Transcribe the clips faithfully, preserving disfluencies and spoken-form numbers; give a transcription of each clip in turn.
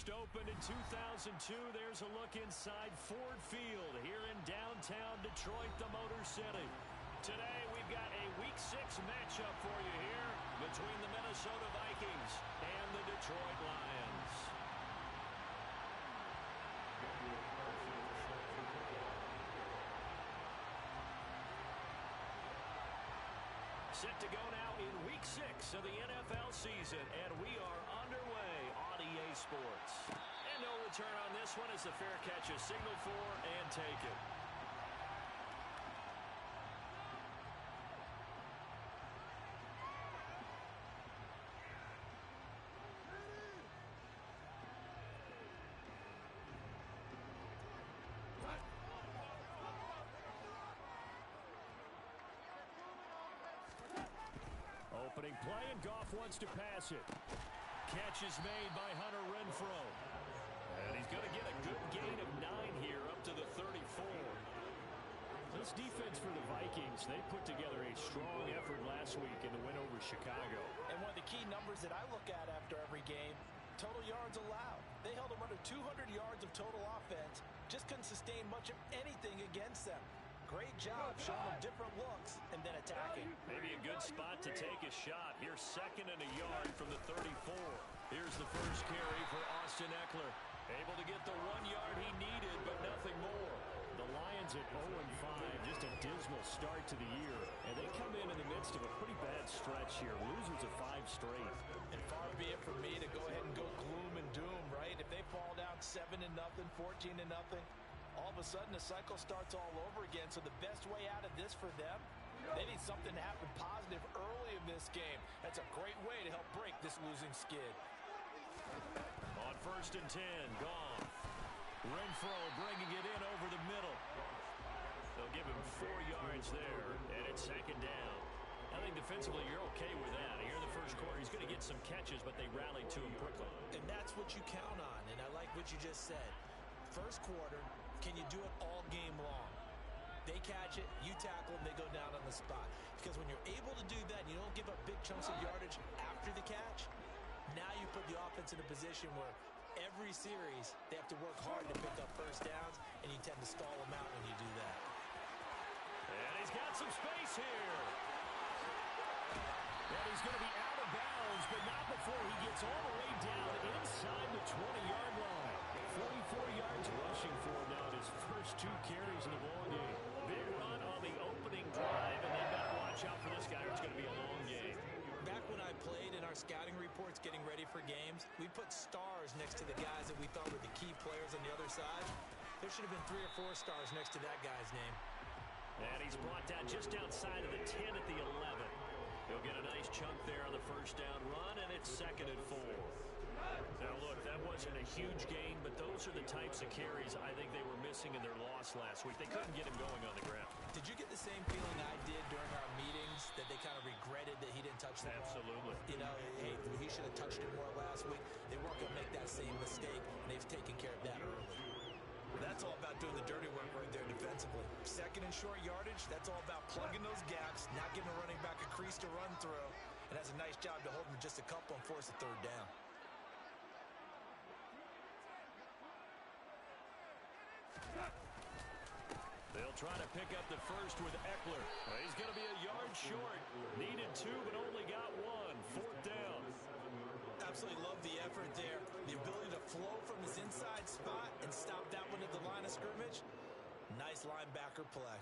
First opened in two thousand two. There's a look inside Ford Field here in downtown Detroit, the Motor City. Today we've got a Week six matchup for you here between the Minnesota Vikings and the Detroit Lions. Set to go now in Week six of the N F L season, and we are underway on E A Sports. And no return on this one as the fair catch is signaled for and taken. Opening play, and Goff wants to pass it. Catch is made by Hunter Renfrow. And he's going to get a good gain of nine here up to the thirty-four. This defense for the Vikings, they put together a strong effort last week in the win over Chicago. And one of the key numbers that I look at after every game, total yards allowed. They held them under two hundred yards of total offense. Just couldn't sustain much of anything against them. Great job showing them different looks and then attacking. Maybe a good spot to take a shot. Here's second and a yard from the thirty-four. Here's the first carry for Austin Ekeler. Able to get the one yard he needed, but nothing more. The Lions at oh and five, just a dismal start to the year. And they come in in the midst of a pretty bad stretch here. Losers of five straight. And far be it from me to go ahead and go gloom and doom, right? If they fall down seven to nothing, fourteen to nothing, all of a sudden the cycle starts all over again. So the best way out of this for them, they need something to happen positive early in this game. That's a great way to help break this losing skid. On first and ten, Goff. Renfrow bringing it in over the middle. They'll give him four yards there, and it's second down. I think defensively you're okay with that. Here in the first quarter, he's going to get some catches, but they rallied to him quickly. And that's what you count on, and I like what you just said. First quarter, can you do it all game long? They catch it, you tackle them, they go down on the spot. Because when you're able to do that and you don't give up big chunks of yardage after the catch, now you put the offense in a position where every series they have to work hard to pick up first downs, and you tend to stall them out when you do that. And he's got some space here. And he's going to be out of bounds, but not before he gets all the way down inside the twenty-yard line. forty-four yards rushing for him now in his first two carries in the ball game. Big run on the opening drive, and they've got to watch out for this guy or it's going to be a long game. Back when I played in our scouting reports getting ready for games, we put stars next to the guys that we thought were the key players on the other side. There should have been three or four stars next to that guy's name. And he's brought down just outside of the ten at the eleven. He'll get a nice chunk there on the first down run, and it's second and four. Now, look, that wasn't a huge gain, but those are the types of carries I think they were missing in their loss last week. They couldn't get him going on the ground. Did you get the same feeling I did during our meetings, that they kind of regretted that he didn't touch the ball? Absolutely. You know, hey, he should have touched it more last week. They weren't going to make that same mistake, and they've taken care of that early. That's all about doing the dirty work right there defensively. Second and short yardage, that's all about plugging those gaps, not giving a running back a crease to run through, and that's a nice job to hold him to just a couple and force a third down. They'll try to pick up the first with Ekeler. Well, he's going to be a yard short. Needed two, but only got one. Fourth down. Absolutely love the effort there. The ability to flow from his inside spot and stop that one at the line of scrimmage. Nice linebacker play.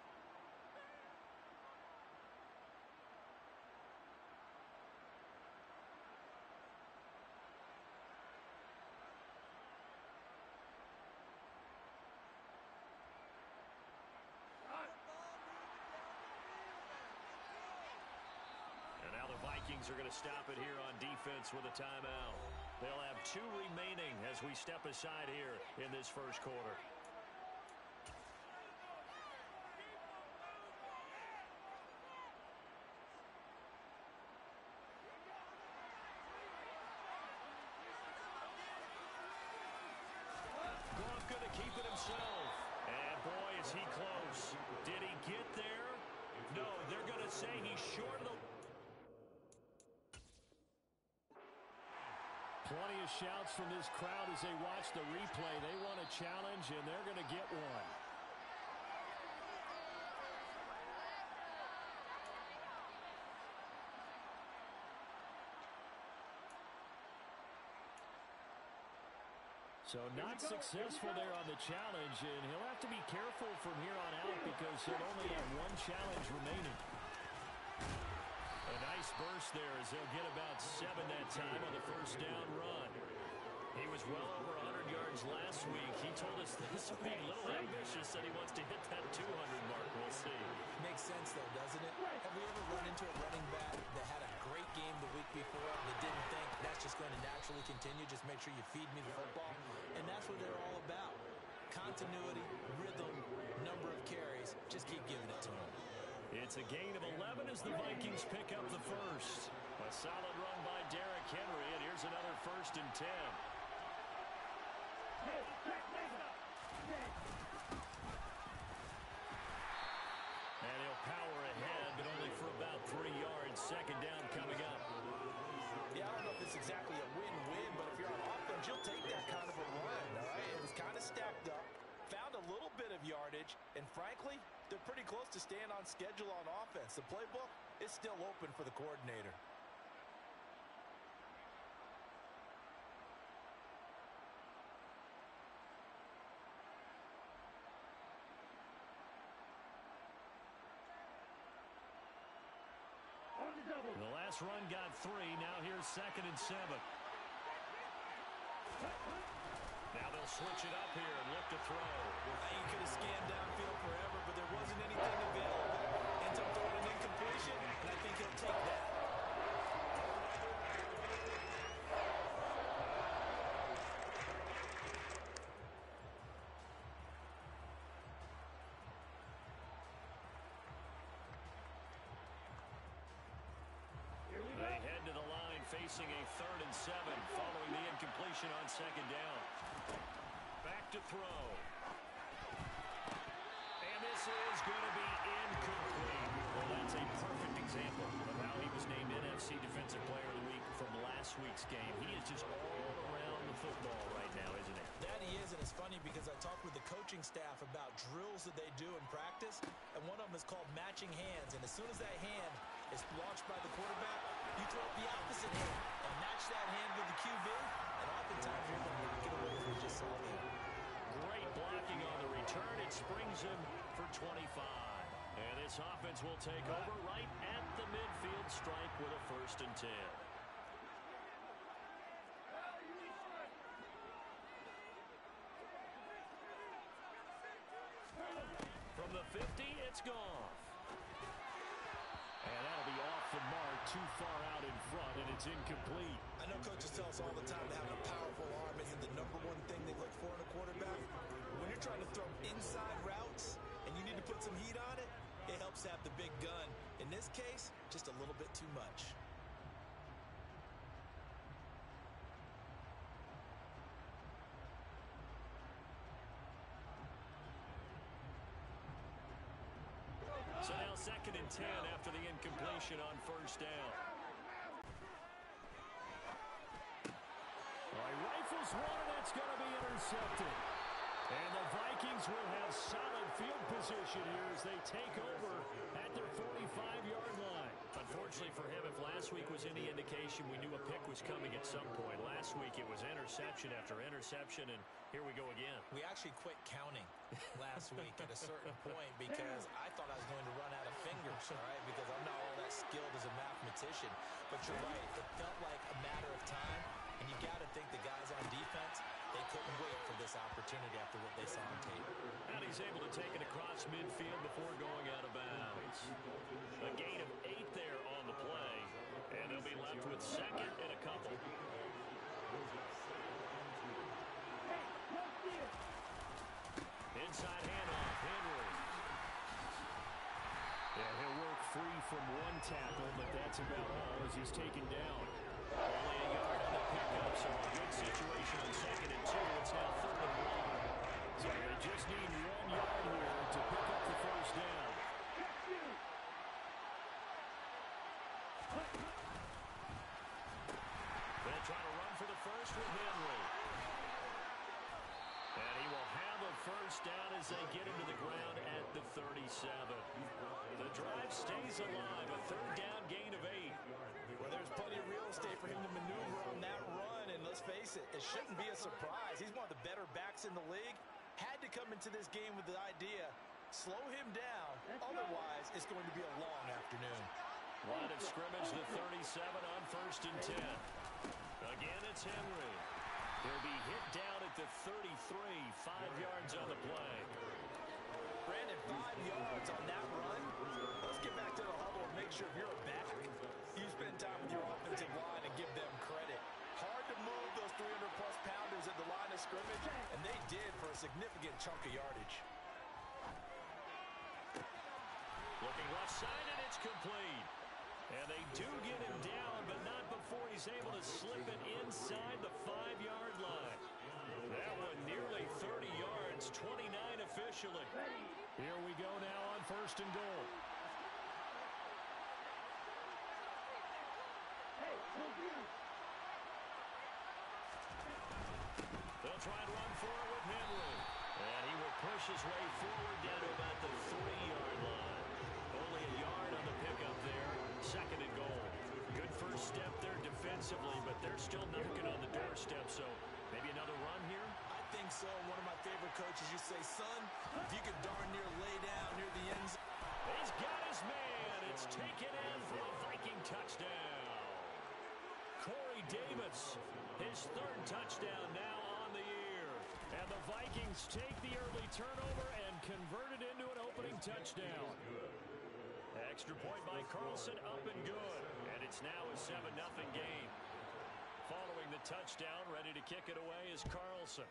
And now the Vikings are going to stop it here on defense with a timeout. They'll have two remaining as we step aside here in this first quarter. Goff going to keep it himself. And boy, is he close. Did he get there? No, they're going to say he's short of the... Plenty of shouts from this crowd as they watch the replay. They want a challenge, and they're going to get one. So not successful there on the challenge, and he'll have to be careful from here on out because he'll only have one challenge remaining. A nice burst there as they'll get about seven that time on the first down run. He was well over one hundred yards last week. He told us this week, a little ambitious, said he wants to hit that two hundred mark. We'll see. Makes sense, though, doesn't it? Have we ever run into a running back that had a great game the week before that didn't think that's just going to naturally continue? Just make sure you feed me the football. And that's what they're all about. Continuity, rhythm, number of carries. Just keep giving it to them. It's a gain of eleven as the Vikings pick up the first. A solid run by Derrick Henry, and here's another first and ten. And he'll power ahead, but only for about three yards. Second down coming up. Yeah, I don't know if it's exactly a win-win, but if you're on offense, you'll take that kind of a run, all right? It was kind of stacked up, found a little bit of yardage, and frankly, they're pretty close to staying on schedule on offense. The playbook is still open for the coordinator. The last run got three. Now here's second and seven. Now they'll switch it up here and look to throw. You could have scanned downfield forever, but there wasn't anything available. Ends up throwing an incompletion, and I think he'll take that. They head to the line facing a third and seven following the incompletion on second down. Back to throw. And this is going to be incomplete. Well, that's a perfect example of how he was named N F C Defensive Player of the Week from last week's game. He is just all around the football right now, isn't he? That he is, and it's funny because I talked with the coaching staff about drills that they do in practice, and one of them is called matching hands. And as soon as that hand is launched by the quarterback, you throw up the opposite hand and match that hand with the Q B, and oftentimes you're going to knock it away as we just saw there. Great blocking on the return. It springs him for twenty-five. And this offense will take over right at the midfield stripe with a first and ten. From the fifty, it's gone. And that'll be off the mark, too far out in front, and it's incomplete. I know coaches tell us all the time that having a powerful arm isn't the number one thing they look for in a quarterback. When you're trying to throw inside routes and you need to put some heat on it, it helps have the big gun. In this case, just a little bit too much. So now second and ten after the incompletion on first down. All right, rifles one, and it's going to be intercepted. And the Vikings will have solid field position here as they take over at their forty-five-yard line. Unfortunately for him, if last week was any indication, we knew a pick was coming at some point. Last week it was interception after interception, and here we go again. We actually quit counting last week at a certain point because I thought I was going to run out of fingers, all right, because I'm not all that skilled as a mathematician. But you're right, it felt like a matter of time, and you got to think the guys on defense, they couldn't wait for this opportunity after what they saw on tape. And he's able to take it across midfield before going out of bounds. A gain of eight there on the play, and they'll be left with second and a couple. Inside handoff, Henry. Yeah, he'll work free from one tackle, but that's about all as he's taken down. Only a yard on the pickup, so a good situation on second and two. It's now third and one. So they just need one yard here to pick up the first down. They'll try to run for the first first with Henry. And he will have a first down as they get into the ground at the thirty-seven. The drive stays alive. A third down gain of eight. Well, there's plenty of real estate for him to maneuver on that run. And let's face it, it shouldn't be a surprise. He's one of the better backs in the league. Had to come into this game with the idea, slow him down. Otherwise, it's going to be a long afternoon. Line of scrimmage, the thirty-seven on first and ten. Again, it's Henry. He'll be hit down at the thirty-three, five yards on the play. Brandon, five yards on that run. Let's get back to the huddle and make sure if you're a back, you spend time with your offensive line and give them credit. Hard to move those three hundred plus pounders at the line of scrimmage, and they did for a significant chunk of yardage. Looking left side, and it's complete. And they do get him down, but not before he's able to slip it inside the five-yard line. That one nearly thirty yards, twenty-nine officially. Here we go now on first and goal. They'll try and run for it with Henry. And he will push his way forward down to about the three-yard line. Only a yard on the pickup there. Second and goal. Good first step there defensively, but they're still knocking on the doorstep, so maybe another run here? I think so. One of my favorite coaches used to say, son, if you could darn near lay down near the end zone. He's got his man. It's taken in for a Viking touchdown. Corey Davis, his third touchdown now on the year. And the Vikings take the early turnover and convert it into an opening touchdown. Extra point by Carlson, up and good. And it's now a seven nothing game. Following the touchdown, ready to kick it away is Carlson.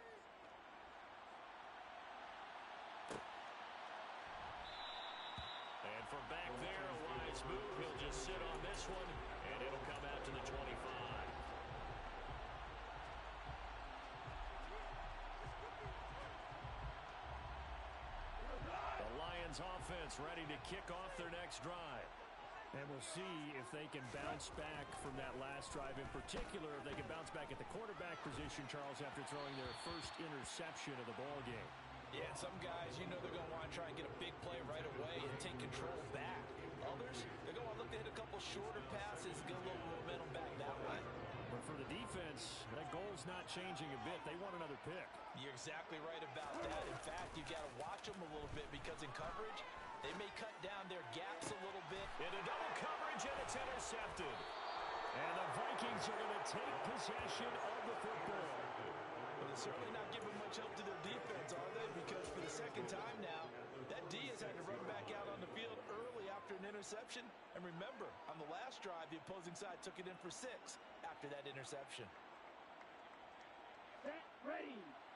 And from back there, a wise move. He'll just sit on this one, and it'll come out to the twenty-five. The Lions offense ready to kick off their next drive. And we'll see if they can bounce back from that last drive. In particular, if they can bounce back at the quarterback position, Charles, after throwing their first interception of the ball game. Yeah, some guys, you know they're going to want to try and get a big play right away and take control back. Others, they're going to look to hit a couple shorter passes, get a little momentum back that way. But for the defense, that goal's not changing a bit. They want another pick. You're exactly right about that. In fact, you've got to watch them a little bit because in coverage, they may cut down their gaps a little bit. Into double coverage, and it's intercepted. And the Vikings are going to take possession of the football. But they're certainly not giving much help to their defense, are they? Because for the second time now, that D has had to run back out on the field early after an interception. And remember, on the last drive, the opposing side took it in for six after that interception. Set, ready.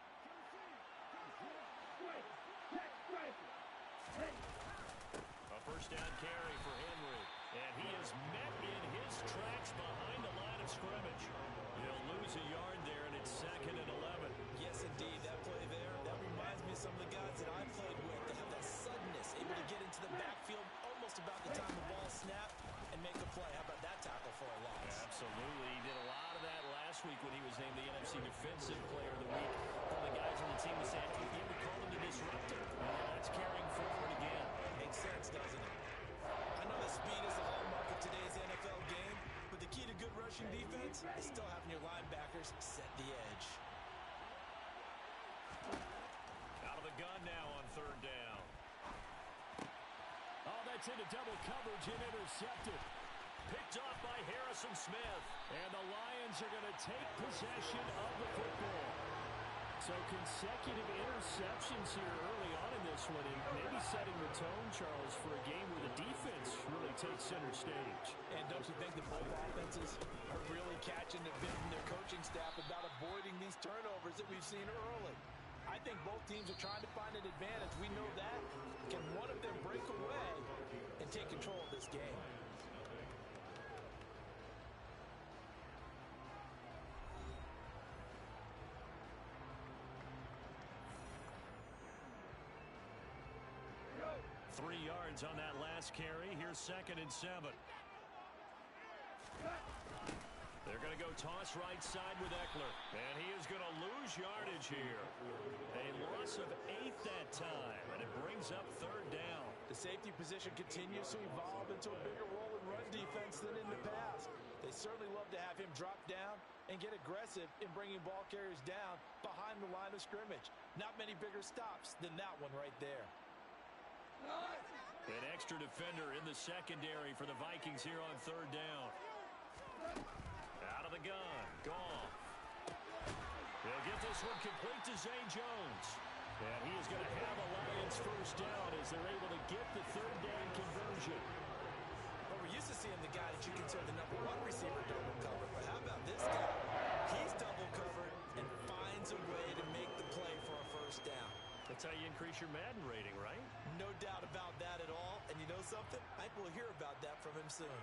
Strike, check, strike. Ready. A first down carry for Henry. And he is met in his tracks behind the line of scrimmage. He'll lose a yard there, and it's second and eleven. Yes, indeed. That play there, that reminds me of some of the guys that I played with. They have that suddenness, able to get into the backfield almost about the time the ball snapped and make a play. How about that tackle for a loss? Absolutely. He did a lot of that last week when he was named the N F C Defensive Player of the Week. One of the guys on the team was saying, you would call him the disruptor. Well, that's carrying forward again. Makes sense, doesn't it? I know that speed is the hallmark of today's N F L game, but the key to good rushing defense is still having your linebackers set the edge. Out of the gun now on third down. Oh, that's into double coverage and intercepted. Picked off by Harrison Smith. And the Lions are going to take possession of the football. So consecutive interceptions here early on in this one, and maybe setting the tone, Charles, for a game where the defense really takes center stage. And don't you think that both offenses are really catching the bit from their coaching staff about avoiding these turnovers that we've seen early? I think both teams are trying to find an advantage. We know that. Can one of them break away and take control of this game? Three yards on that last carry. Here's second and seven. They're going to go toss right side with Eckler. And he is going to lose yardage here. A loss of eight that time, and it brings up third down. The safety position continues to evolve into a bigger role in run defense than in the past. They certainly love to have him drop down and get aggressive in bringing ball carriers down behind the line of scrimmage. Not many bigger stops than that one right there. An extra defender in the secondary for the Vikings here on third down. Out of the gun, Goff. He'll get this one complete to Zay Jones. And he is going to have a Lions first down as they're able to get the third down conversion. Well, we're used to seeing the guy that you consider the number one receiver double covered. But how about this guy? He's double covered and finds a way to make the play for a first down. That's how you increase your Madden rating, right? No doubt about that at all. And you know something? I think we'll hear about that from him soon.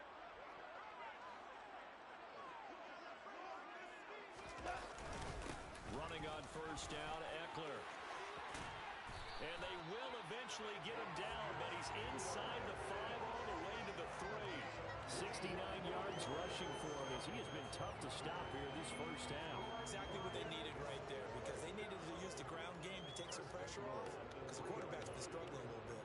Running on first down, Eckler. And they will eventually get him down, but he's inside the five all the way to the three. sixty-nine yards rushing for him as he has been tough to stop here this first down. Exactly what they needed right there, because they needed to use the ground game to take some pressure off, because the quarterback's been struggling a little bit.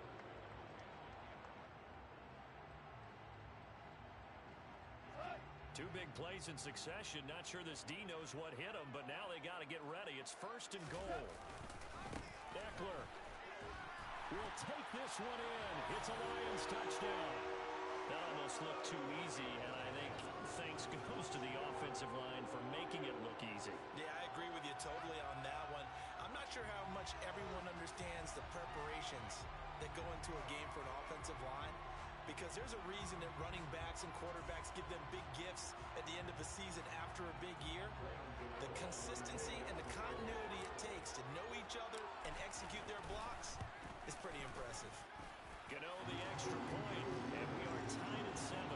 Two big plays in succession. Not sure this D knows what hit him, but now they got to get ready. It's first and goal. Eckler will take this one in. It's a Lions touchdown. That almost looked too easy, and I think thanks goes to the offensive line for making it look easy. Yeah, I agree with you totally on that one. I'm not sure how much everyone understands the preparations that go into a game for an offensive line, because there's a reason that running backs and quarterbacks give them big gifts at the end of the season after a big year. The consistency and the continuity it takes to know each other and execute their blocks is pretty impressive. Gano the extra point, and we are tied at seven.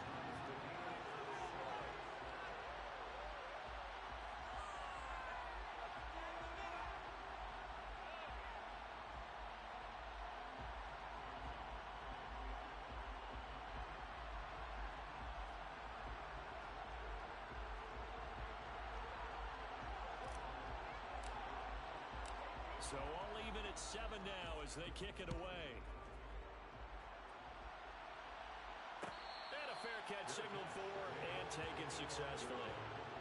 So all even at seven now as they kick it away. And a fair catch signaled for and taken successfully.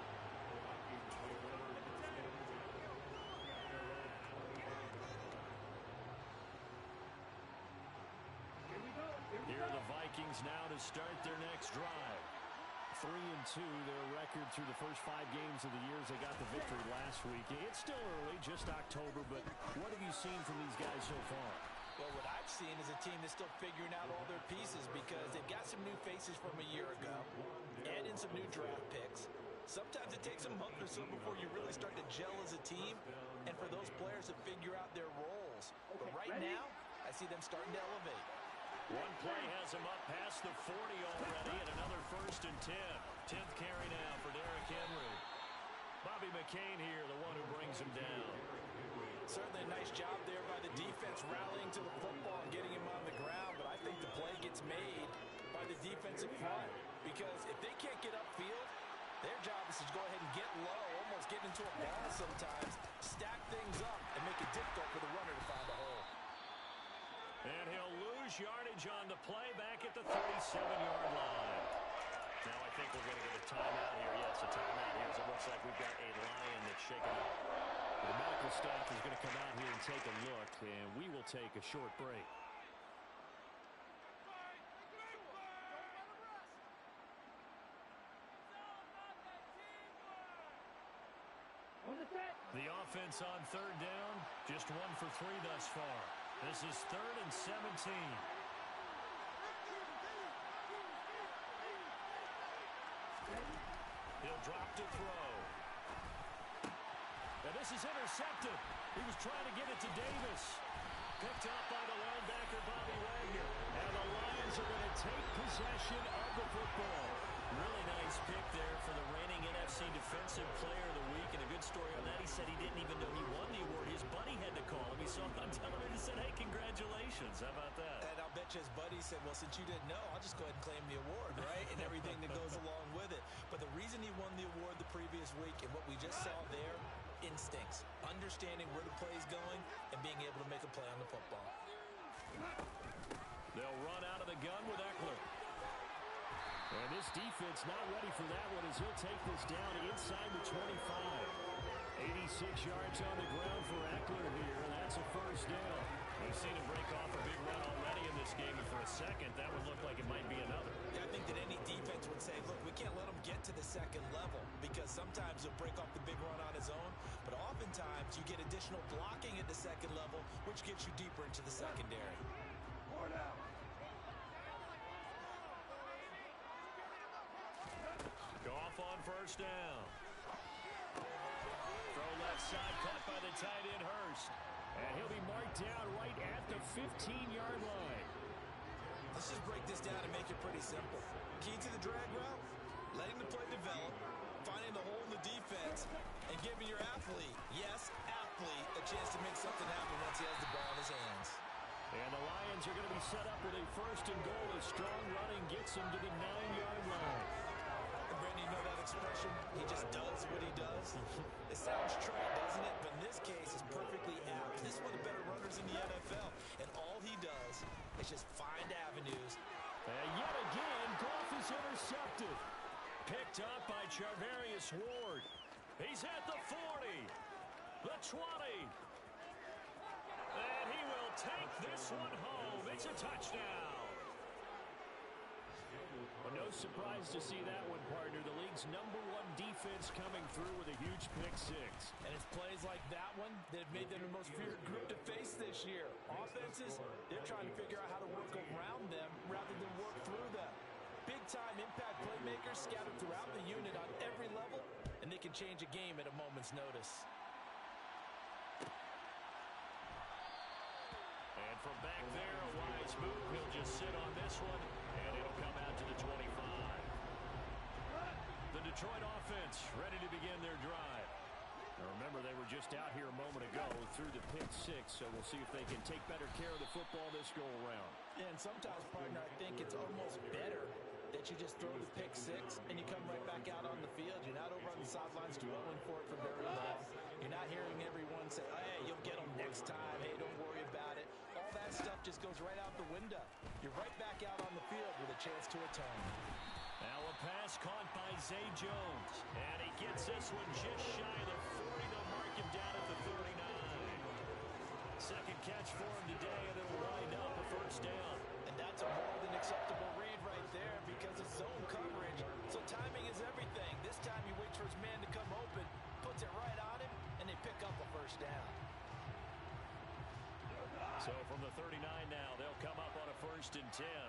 Here are the Vikings now to start their next drive. Three and two, their record through the first five games of the year as they got the victory last week. It's still early, just October, but what have you seen from these guys so far? Well, what I've seen is a team that's still figuring out all their pieces, because they've got some new faces from a year ago, add in some new draft picks. Sometimes it takes a month or so before you really start to gel as a team, and for those players to figure out their roles. But right now, I see them starting to elevate. One play has him up past the forty already, and another first and ten. Tenth carry now for Derrick Henry. Bobby McCain here, the one who brings him down. Certainly a nice job there by the defense rallying to the football and getting him on the ground, but I think the play gets made by the defensive front, because if they can't get upfield, their job is to go ahead and get low, almost get into a ball sometimes, stack things up, and make it difficult for the runner to find a hole. And he'll lose yardage on the play back at the thirty-seven-yard line. Now I think we're going to get a timeout here. Yes, a timeout here. So it looks like we've got a Lion that's shaken up. The medical staff is going to come out here and take a look, and we will take a short break. The offense on third down, just one for three thus far. This is third and seventeen. He'll drop to throw. And this is intercepted. He was trying to get it to Davis. Picked up by the linebacker, Bobby Wagner. And the Lions are going to take possession of the football. Really nice pick there for the reigning N F C Defensive Player of the Week. And a good story on that, he said he didn't even know he won the award. His buddy had to call him. He saw him on television and said, hey, congratulations. How about that? And I'll bet much as Buddy said, well, since you didn't know, I'll just go ahead and claim the award, right? And everything that goes along with it. But the reason he won the award the previous week and what we just saw there, instincts, understanding where the play is going and being able to make a play on the football. They'll run out of the gun with Ekeler. And this defense not ready for that one as he'll take this down inside the twenty-five. eighty-six yards on the ground for Ekeler here, and that's a first down. We've seen him break off a big run already in this game, and for a second, that would look like it might be another. Yeah, I think that any defense would say, look, we can't let him get to the second level because sometimes he'll break off the big run on his own, but oftentimes you get additional blocking at the second level, which gets you deeper into the secondary. Four down. Goff on first down. Throw left side, caught by the tight end Hurst. And he'll be marked down right at the fifteen-yard line. Let's just break this down and make it pretty simple. Key to the drag route, letting the play develop, finding the hole in the defense, and giving your athlete, yes, athlete, a chance to make something happen once he has the ball in his hands. And the Lions are going to be set up with a first and goal as strong running gets him to the nine-yard line. And Brandon, you know that expression? He just does what he does. It sounds trite, doesn't it? But in this case, it's perfectly apt. This is one of the better runners in the N F L. And all he does is just find avenues. And yet again, Goff is intercepted. Picked up by Charvarius Ward. He's at the forty, the twenty. And he will take this one home. It's a touchdown. Well, no surprise to see that one, partner. The league's number one defense coming through with a huge pick six. And it's plays like that one that have made them the most feared group to face this year. Offenses, they're trying to figure out how to work around them rather than work through them. Big-time impact playmakers scattered throughout the unit on every level, and they can change a game at a moment's notice. And from back there, a wise move. He'll just sit on this one, and it'll come out to the twenty-five. The Detroit offense ready to begin their drive. Now remember, they were just out here a moment ago through the pick six, so we'll see if they can take better care of the football this go-around. And sometimes, partner, I think it's almost better that you just throw the pick six and you come right back out on the field. You're not over on the sidelines dwelling for it for very long. You're not hearing everyone say, hey, you'll get them next time. Hey, don't worry about it. All that stuff just goes right out the window. You're right back out on the field with a chance to atone. Now a pass caught by Zay Jones. And he gets this one just shy of the forty. They'll mark him down at the thirty-nine. Second catch for him today, and it'll wind up a first down. And that's a more than acceptable read right there because of zone coverage. So timing is everything. This time he waits for his man to come open, puts it right on him, and they pick up a first down. So from the thirty-nine now, they'll come up on a first and ten.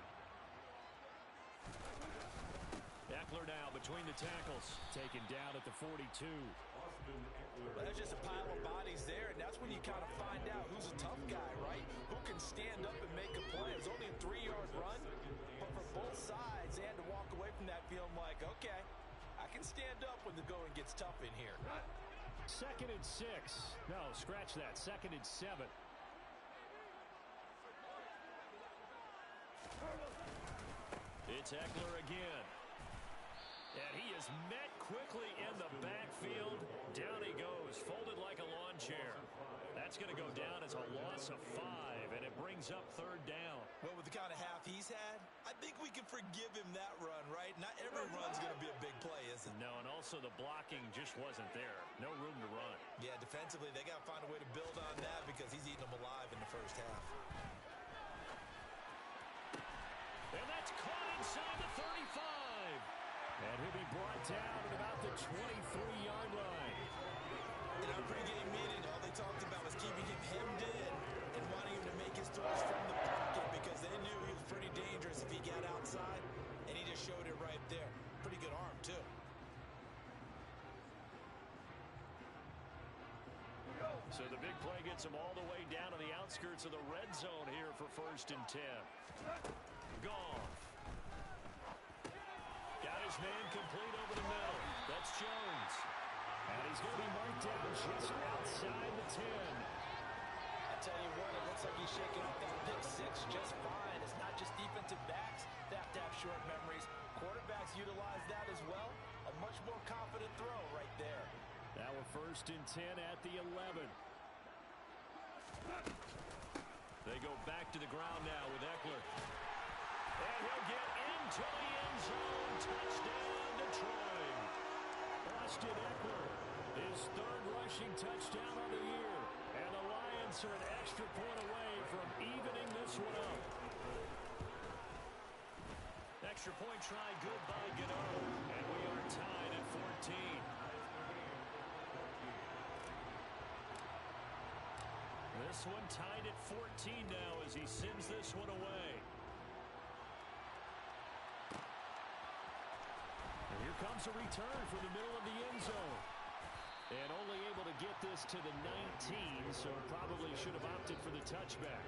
Ekeler now between the tackles, taken down at the forty-two. Well, there's just a pile of bodies there, and that's when you kind of find out who's a tough guy, right? Who can stand up and make a play. It's only a three-yard run, but for both sides, they had to walk away from that feeling like, okay, I can stand up when the going gets tough in here. Second and six. No, scratch that. Second and seven. It's Ekeler again. And he is met quickly in the backfield. Down he goes, folded like a lawn chair. That's going to go down as a loss of five, and it brings up third down. Well, with the kind of half he's had, I think we can forgive him that run, right? Not every run's going to be a big play, is it? No, and also the blocking just wasn't there. No room to run. Yeah, defensively, they got to find a way to build on that because he's eating them alive in the first half. And that's caught inside the thirty-five. And he'll be brought down at about the twenty-three-yard line. In our pregame meeting, all they talked about was keeping him hemmed in and wanting him to make his throws from the pocket because they knew he was pretty dangerous if he got outside, and he just showed it right there. Pretty good arm, too. So the big play gets him all the way down to the outskirts of the red zone here for first and ten. Goff. Got his man complete over the middle. That's Jones. And he's going to be marked down just outside the ten. I tell you what, it looks like he's shaking off that pick six just fine. It's not first and ten at the eleven. They go back to the ground now with Eckler. And he'll get into the end zone. Touchdown, Detroit. Austin Eckler, his third rushing touchdown of the year. And the Lions are an extra point away from evening this one up. Extra point try good by Gennaro. And we are tied at fourteen. This one tied at fourteen now as he sends this one away. And here comes a return from the middle of the end zone. And only able to get this to the nineteen, so probably should have opted for the touchback.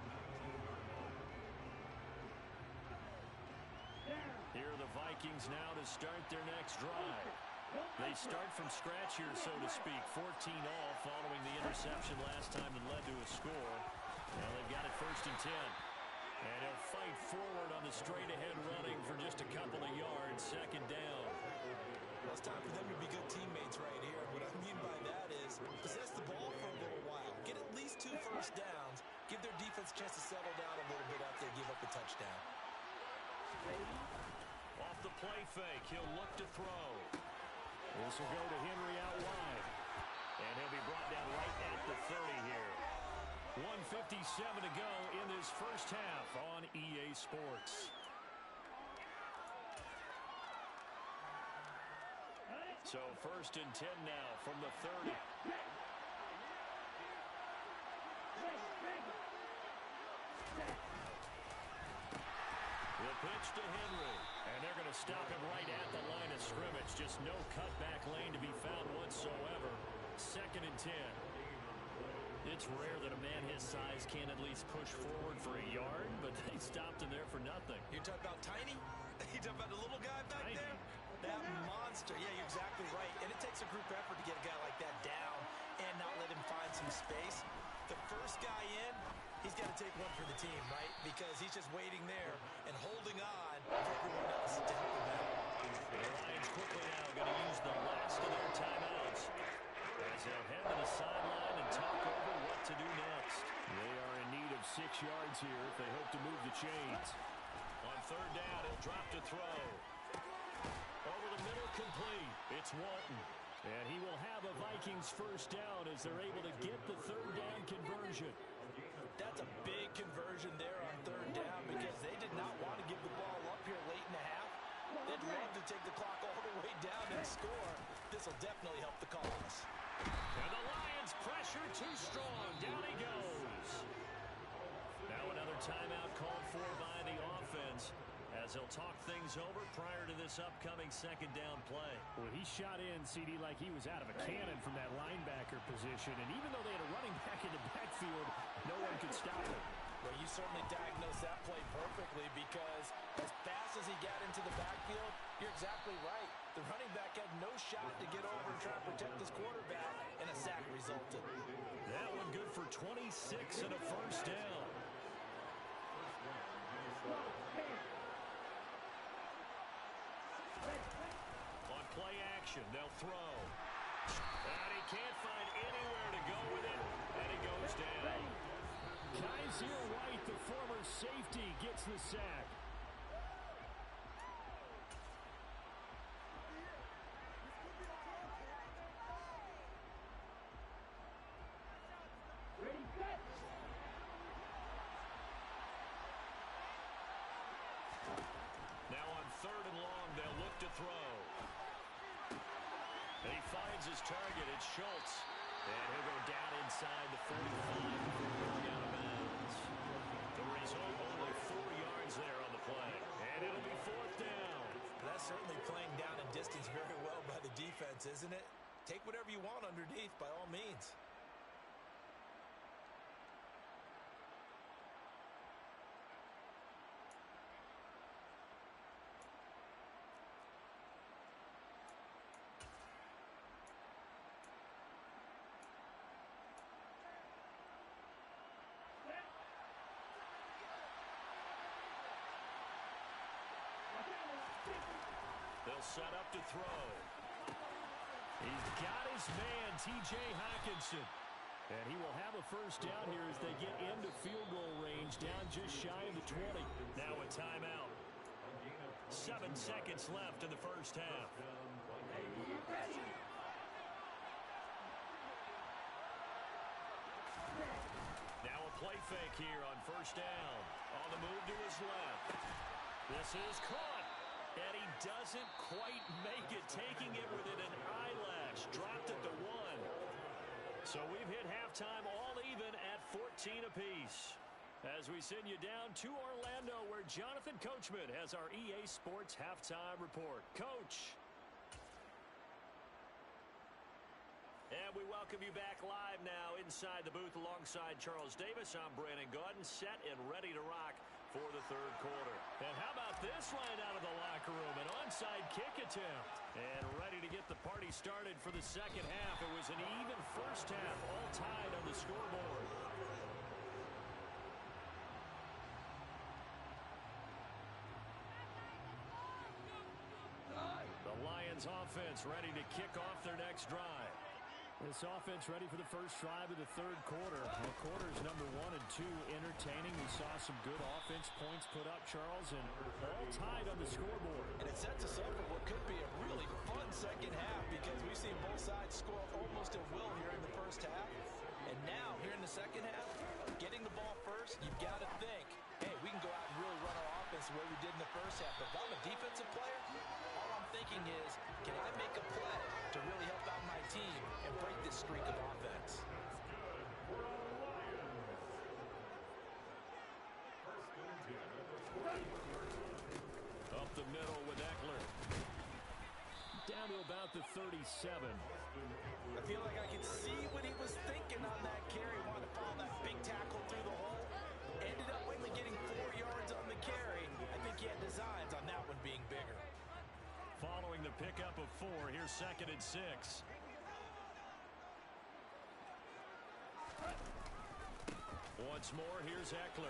Here are the Vikings now to start their next drive. They start from scratch here, so to speak. fourteen all following the interception last time that led to a score. Now they've got it first and ten. And he'll fight forward on the straight-ahead running for just a couple of yards. Second down. Well, it's time for them to be good teammates right here. What I mean by that is possess the ball for a little while. Get at least two first downs. Give their defense a chance to settle down a little bit after they give up the touchdown. Off the play fake, he'll look to throw. This will go to Henry out wide. And he'll be brought down right at the thirty here. one fifty-seven to go in this first half on E A Sports. So first and ten now from the thirty. The pitch to Henry. And they're going to stop him right at the line of scrimmage. Just no cutback lane to be found whatsoever. Second and ten. It's rare that a man his size can at least push forward for a yard, but they stopped him there for nothing. You're talking about tiny? You talking about the little guy back Tiny. there? That monster. Yeah, you're exactly right. And it takes a group effort to get a guy like that down and not let him find some space. The first guy in, he's got to take one for the team, right? Because he's just waiting there and holding on for everyone else to help him out. The Lions quickly now going to use the last of their timeouts as they'll head to the sideline and talk over what to do next. They are in need of six yards here if they hope to move the chains. On third down, he'll drop to throw. Over the middle, complete. It's Walton. And he will have a Vikings first down as they're able to get the third down conversion. That's a big conversion there on third down because they did not want to give the ball up here late in the half. They'd love to take the clock all the way down and score. This will definitely help the cause. And the Lions pressure too strong. Down he goes. Now another timeout called for by the offense as he'll talk things over prior to this upcoming second down play. Well, he shot in, C D, like he was out of a cannon from that linebacker position. And even though they had a running back in the backfield, no one could stop him. Well, you certainly diagnosed that play perfectly because as fast as he got into the backfield, you're exactly right. The running back had no shot to get over and try to protect his quarterback, and a sack resulted. That one good for twenty-six and a first down. On play action, they'll throw. And he can't find anywhere to go with it, and he goes down. Kaiser White, the former safety, gets the sack. Now on third and long, they'll look to throw. And he finds his target. It's Schultz. And he'll go down inside the forty-five before going out of bounds. The result, only four yards there on the play. And it'll be fourth down. That's certainly playing down in distance very well by the defense, isn't it? Take whatever you want underneath, by all means. They'll set up to throw. He's got his man, T J Hockenson. And he will have a first down here as they get into field goal range, down just shy of the twenty. Now a timeout. Seven seconds left in the first half. Now a play fake here on first down. On the move to his left. This is caught. And he doesn't quite make it, taking it within an eyelash. Dropped at the one. So we've hit halftime all even at fourteen apiece. As we send you down to Orlando, where Jonathan Coachman has our E A Sports Halftime Report. Coach. And we welcome you back live now inside the booth alongside Charles Davis. I'm Brandon Gaudin, set and ready to rock for the third quarter. And how about this line out of the locker room? An onside kick attempt. And ready to get the party started for the second half. It was an even first half, all tied on the scoreboard. The Lions offense ready to kick off their next drive. This offense ready for the first drive of the third quarter. The quarters number one and two entertaining. We saw some good offense points put up, Charles, and all tied on the scoreboard. And it sets us up for what could be a really fun second half because we've seen both sides score almost at will here in the first half. And now, here in the second half, getting the ball first, you've got to think, hey, we can go out and really run our offense the way we did in the first half. But if I'm a defensive player, all I'm thinking is, can I make a play to really help out my team and break this streak of offense? Up the middle with Eckler. Down to about the thirty-seven. I feel like I could see what he was thinking on that carry. Wanted to follow that big tackle through the hole. Ended up only getting four yards on the carry. I think he had designs on that one being bigger. Following the pickup of four, here's second and six. Once more, here's Eckler.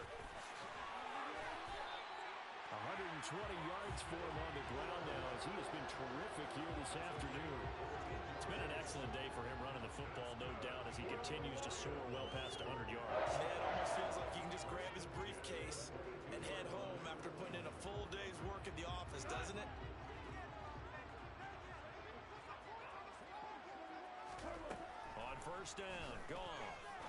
one hundred twenty yards for him on the ground now as he has been terrific here this afternoon. It's been an excellent day for him running the football, no doubt, as he continues to soar well past one hundred yards. Man, it almost feels like he can just grab his briefcase and head home after putting in a full day's work at the office, doesn't it? On first down, gone.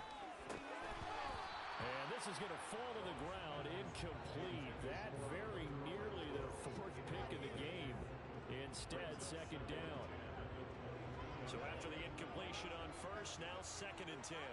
And this is going to fall to the ground, incomplete. That very nearly their fourth pick of the game. Instead, second down. So after the incompletion on first, now second and ten.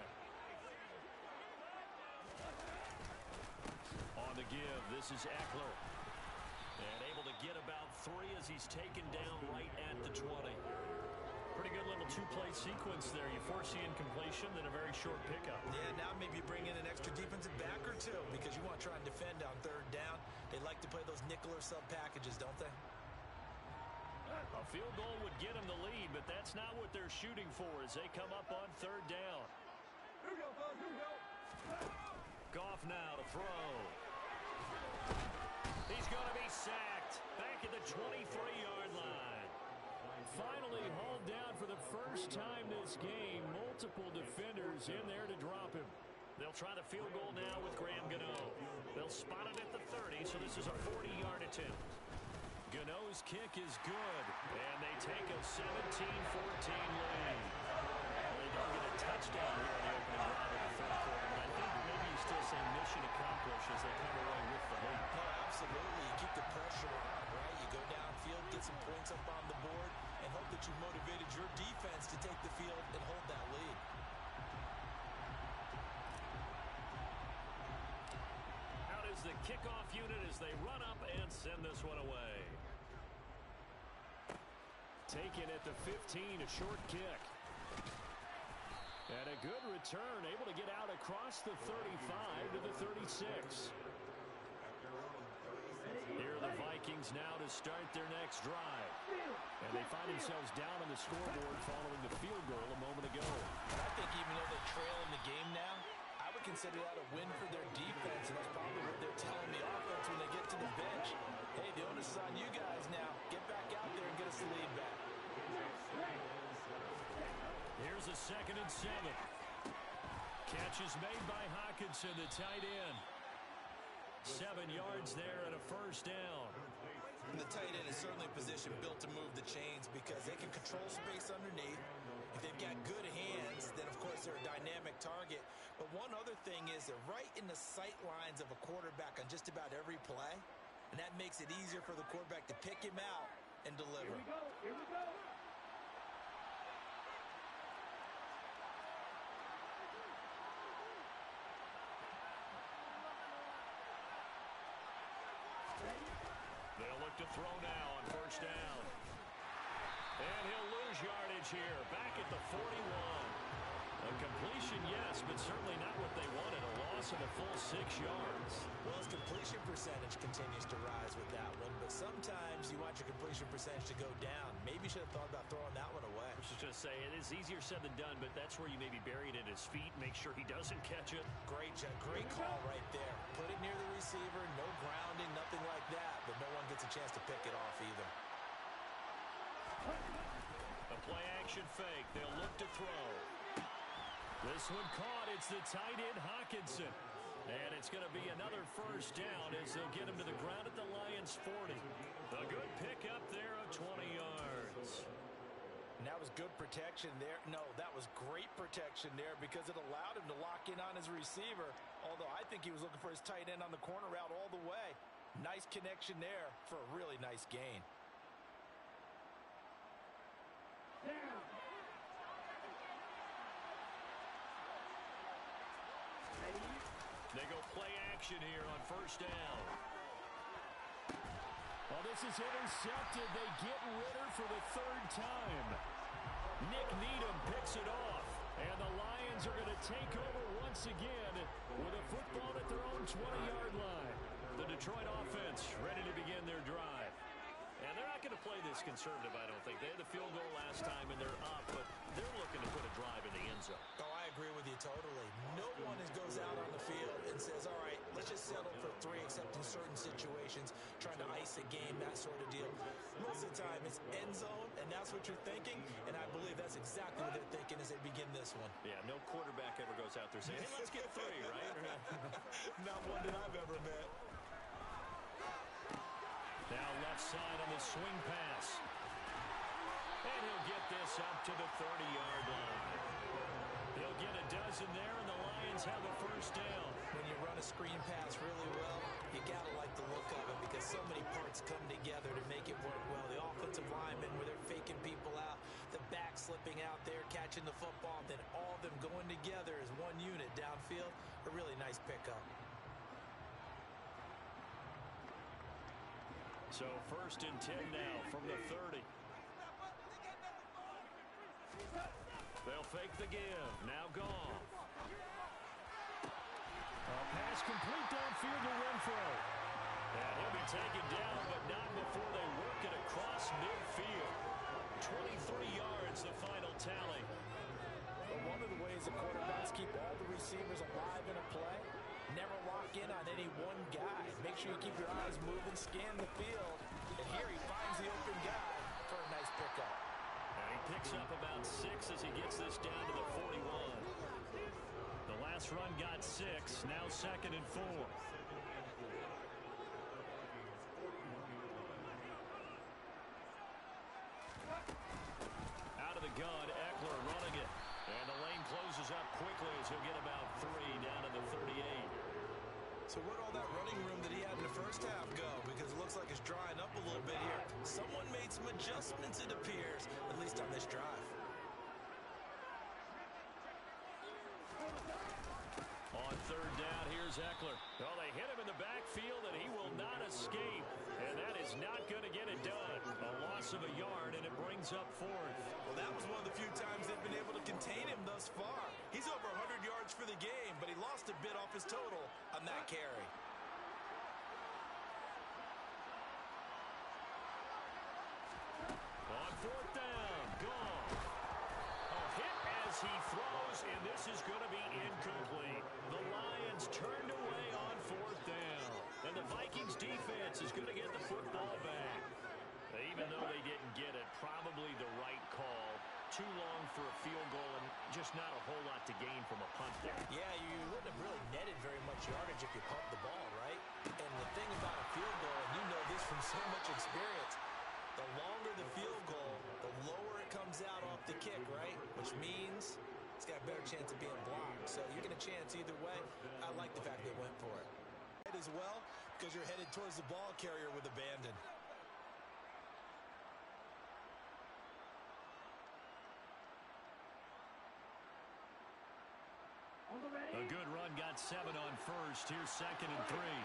On the give, this is Eckler. And able to get about three as he's taken down right at the twenty. Pretty good little two-play sequence there. You force the incompletion, then a very short pickup. Yeah, now maybe you bring in an extra defensive back or two because you want to try and defend on third down. They like to play those nickel or sub packages, don't they? A field goal would get them the lead, but that's not what they're shooting for as they come up on third down. Here we go, fellas, here we go. Goff now to throw. He's going to be sacked back at the twenty-three-yard line. Finally hauled down for the first time this game. Multiple defenders in there to drop him. They'll try the field goal now with Graham Gano. They'll spot it at the thirty, so this is a forty-yard attempt. Gano's kick is good, and they take a seventeen fourteen lead. They don't get a touchdown here in the opening drive of the third quarter, but I think maybe you still say mission accomplished as they come away with the lead. No, absolutely. You keep the pressure on, right? You go downfield, get some points up on the board, and hope that you motivated your defense to take the field and hold that lead. Out is the kickoff unit as they run up and send this one away. Taken at the fifteen, a short kick. And a good return, able to get out across the thirty-five to the thirty-six. Here are the Vikings now to start their next drive. And they find themselves down on the scoreboard following the field goal a moment ago. And I think even though they're trailing the game now, I would consider that a win for their defense, and that's probably what they're telling the offense when they get to the bench. Hey, the onus is on you guys now. Get back out there and get us the lead back. calls a second and seven. Catch is made by Hockenson, the tight end. Seven yards there and a first down. And the tight end is certainly a position built to move the chains because they can control space underneath. If they've got good hands, then of course they're a dynamic target. But one other thing is they're right in the sight lines of a quarterback on just about every play. And that makes it easier for the quarterback to pick him out and deliver. Here we go. Here we go. They'll look to throw now on first down. And he'll lose yardage here. Back at the forty-one. A completion, yes, but certainly not what they wanted. A loss of a full six yards. Well, his completion percentage continues to rise with that one, but sometimes you want your completion percentage to go down. Maybe you should have thought about throwing that one away. I was just going to say, it is easier said than done, but that's where you maybe bury it at his feet, make sure he doesn't catch it. Great, great call right there. Put it near the receiver, no grounding, nothing like that, but no one gets a chance to pick it off either. A play-action fake. They'll look to throw. This one caught. It's the tight end, Hockenson. And it's going to be another first down as they'll get him to the ground at the Lions' forty. A good pickup there of twenty yards. And that was good protection there. No, that was great protection there because it allowed him to lock in on his receiver. Although I think he was looking for his tight end on the corner route all the way. Nice connection there for a really nice gain. Down. They go play action here on first down. Well, this is intercepted. They get Ritter for the third time. Nick Needham picks it off. And the Lions are going to take over once again with a football at their own twenty-yard line. The Detroit offense ready to begin their drive. And they're not going to play this conservative, I don't think. They had the field goal last time, and they're up, but they're looking to put a drive in the end zone. Oh, I agree with you totally. No one is, goes out on the field and says, all right, let's just settle for three, except in certain situations, trying to ice a game, that sort of deal. Most of the time, it's end zone, and that's what you're thinking, and I believe that's exactly what they're thinking as they begin this one. Yeah, no quarterback ever goes out there saying, hey, let's get three, right? Not one that I've ever met. Now left side on the swing pass. And he'll get this up to the thirty-yard line. He'll get a dozen there, and the Lions have a first down. When you run a screen pass really well, you got to like the look of it because so many parts come together to make it work well. The offensive linemen, where they're faking people out, the back slipping out there, catching the football, then all of them going together as one unit downfield. A really nice pickup. So first and ten now from the thirty. They'll fake the give. Now gone. A pass complete downfield to Renfro. And he'll be taken down, but not before they work it across midfield. twenty-three yards, the final tally. But one of the ways the quarterbacks keep all the receivers alive in a play, never lock in on any one guy. Make sure you keep your eyes moving, scan the field. And here he finds the open guy for a nice pickup. And he picks up about six as he gets this down to the forty-one. The last run got six, now second and four. Out of the gun, Eckler running it. And the lane closes up quickly as he'll get about three down to the thirty-eight. So where'd all that running room that he had in the first half go? Because it looks like it's drying up a little bit here. Someone made some adjustments, it appears, at least on this drive. On third down, here's Eckler. Well, they hit him in the backfield, and he will not escape. And that is not going to get it done. A loss of a yard, and it brings up fourth. Well, that was one of the few times they've been able to contain him thus far. He's over one hundred yards for the game, but he lost a bit off his total on that carry. On fourth down, gone. A hit as he throws, and this is going to be incomplete. The Lions turned away on fourth down. And the Vikings defense is going to get the football back. Even though they didn't get it, probably the right call too long for a field goal and just not a whole lot to gain from a punt there. Yeah, you wouldn't have really netted very much yardage if you pumped the ball, right? And the thing about a field goal, and you know this from so much experience, the longer the field goal, the lower it comes out off the kick, right? Which means it's got a better chance of being blocked. So you get a chance either way. I like the fact they went for it. As well, because you're headed towards the ball carrier with abandon. A good run got seven on first. Here's second and three.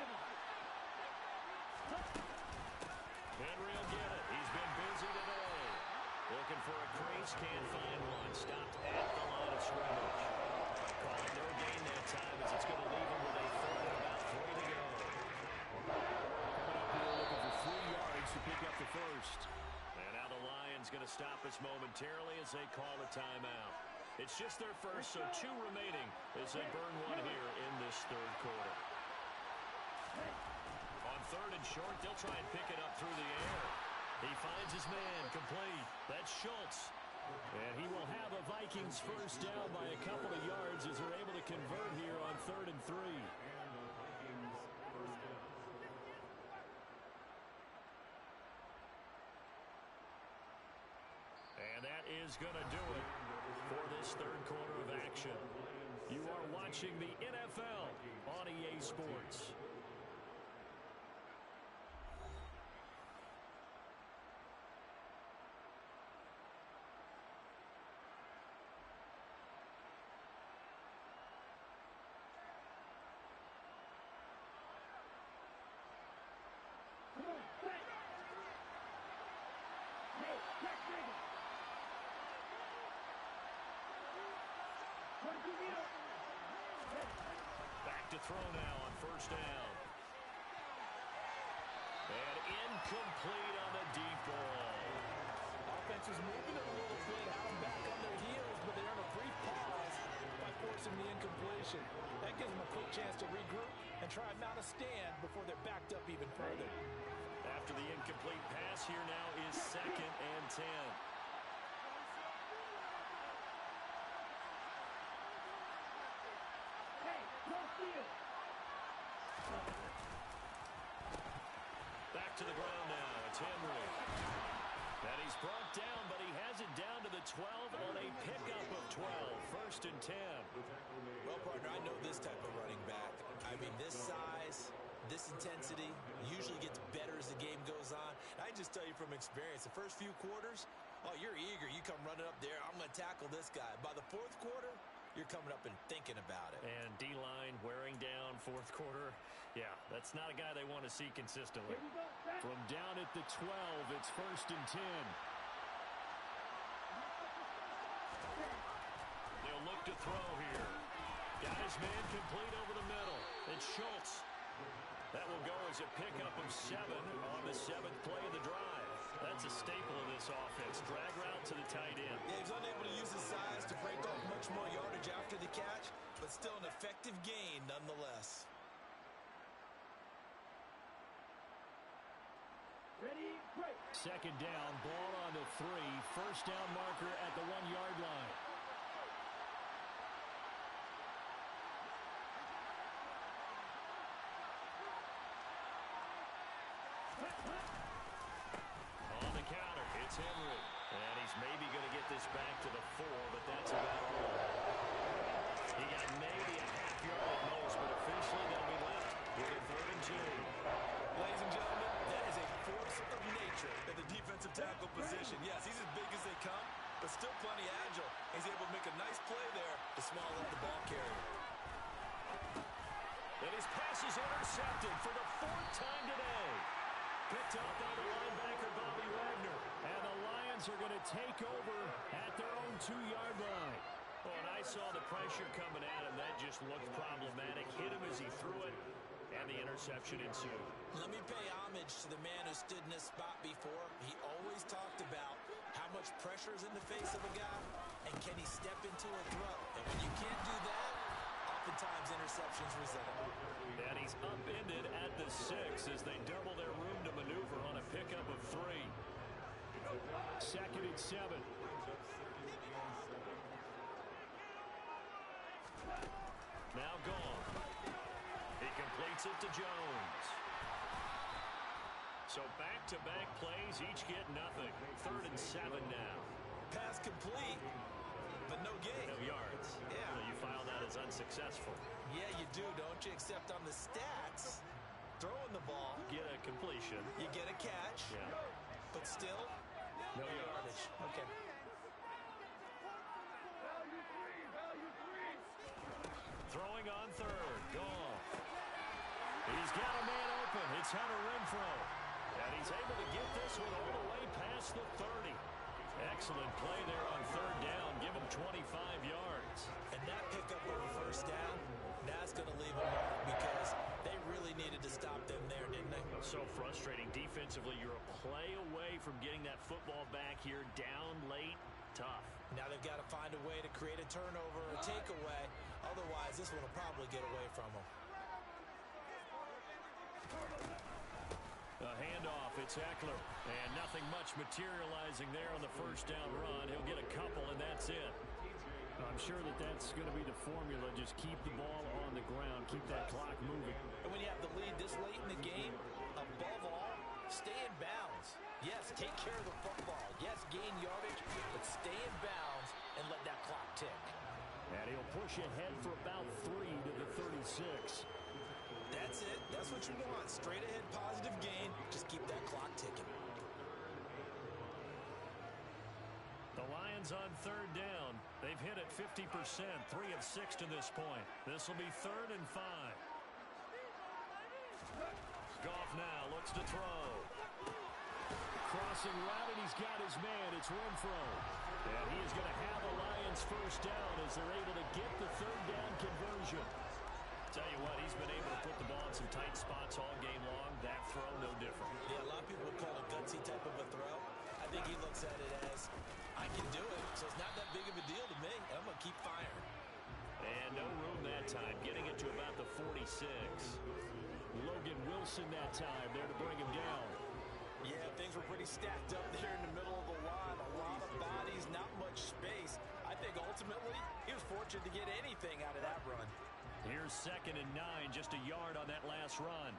Henry will get it. He's been busy today. Looking for a crease, can't find one. Stopped at the line of scrimmage. Calling no gain that time as it's going to leave him with a third and about three to go. Coming up here looking for three yards to pick up the first. And now the Lions going to stop us momentarily as they call a timeout. It's just their first, so two remaining as they burn one here in this third quarter. On third and short, they'll try and pick it up through the air. He finds his man, complete. That's Schultz. And he will have a Vikings first down by a couple of yards as they're able to convert here on third and three. And that is going to do it for this third quarter of action. You are watching the N F L on E A Sports. Back to throw now on first down. And incomplete on the deep ball. Offense is moving a little bit, have them back on their heels, but they're in a brief pause by forcing the incompletion. That gives them a quick chance to regroup and try and mount a stand before they're backed up even further. After the incomplete pass, here now is second and ten. Back to the ground now. It's Henry. And he's brought down, but he has it down to the twelve on a pickup of twelve. First and ten. Well, partner, I know this type of running back. I mean, this size, this intensity usually gets better as the game goes on. I can just tell you from experience, the first few quarters, oh, you're eager. You come running up there. I'm going to tackle this guy. By the fourth quarter, you're coming up and thinking about it. And D-line wearing down fourth quarter. Yeah, that's not a guy they want to see consistently. From down at the twelve, it's first and ten. They'll look to throw here. Got his man complete over the middle. It's Schultz. That will go as a pickup of seven on the seventh play of the drive. That's a staple of this offense. Drag route to the tight end. Yeah, he's unable to use his size to break off much more yardage after the catch, but still an effective gain nonetheless. Ready, break. Second down, ball on the three. First down marker at the one-yard line. On the counter, it's Henry. And he's maybe going to get this back to the four, but that's about all. He got maybe a half yard at most, but officially they'll be left with a third and two. Ladies and gentlemen, that is a force of nature at the defensive tackle position. Yes, he's as big as they come, but still plenty agile. He's able to make a nice play there to small up the ball carrier. And his pass is intercepted for the fourth time today. Picked up by the linebacker, Bobby Wagner. And the Lions are going to take over at their own two-yard line. Oh, and I saw the pressure coming at him. That just looked problematic. Hit him as he threw it, and the interception ensued. Let me pay homage to the man who stood in this spot before. He always talked about how much pressure is in the face of a guy, and can he step into a throw. And when you can't do that, oftentimes interceptions result. And he's upended at the six as they double their room to maneuver on a pickup of three. Second and seven. Now gone. He completes it to Jones. So back-to-back plays, each get nothing. Third and seven now. Pass complete, but no gain. No yards. Yeah. So you file that as unsuccessful. Yeah, you do, don't you? Except on the stats, throwing the ball, Get a completion. you get a catch, Yeah. but still, No yardage. Okay. Throwing on third. Gone. He's got a man open. It's Hunter Renfrow. And he's able to get this one all the way past the thirty. Excellent play there on third down. Give him twenty-five yards. And that pickup of a first down, that's going to leave a mark because they really needed to stop them there, didn't they? So frustrating. Defensively, you're a play away from getting that football back here down late. Tough. Now they've got to find a way to create a turnover or takeaway. Otherwise, this one will probably get away from them. A handoff. It's Eckler. And nothing much materializing there on the first down run. He'll get a couple, and that's it. I'm sure that that's going to be the formula. Just keep the ball on the ground. Keep that clock moving. And when you have the lead this late in the game, above all, stay in bounds. Yes, take care of the football. Yes, gain yardage, but stay in bounds and let that clock tick. And he'll push ahead for about three to the thirty-six. That's it. That's what you want. Straight ahead positive gain. Just keep that clock ticking. The Lions on third down. They've hit it fifty percent, three of six to this point. This will be third and five. Goff now looks to throw. Crossing route, and he's got his man. It's Renfrow. And he is going to have a Lions first down as they're able to get the third down conversion. Tell you what, he's been able to put the ball in some tight spots all game long. That throw, no different. Yeah, a lot of people would call it a gutsy type of a throw. I think he looks at it as, I can do it, so it's not that big of a deal to me. I'm going to keep firing. And no room that time, getting it to about the forty-six. Logan Wilson that time there to bring him down. Yeah, things were pretty stacked up there in the middle of the line. A lot of bodies, not much space. I think ultimately he was fortunate to get anything out of that run. Here's second and nine, just a yard on that last run.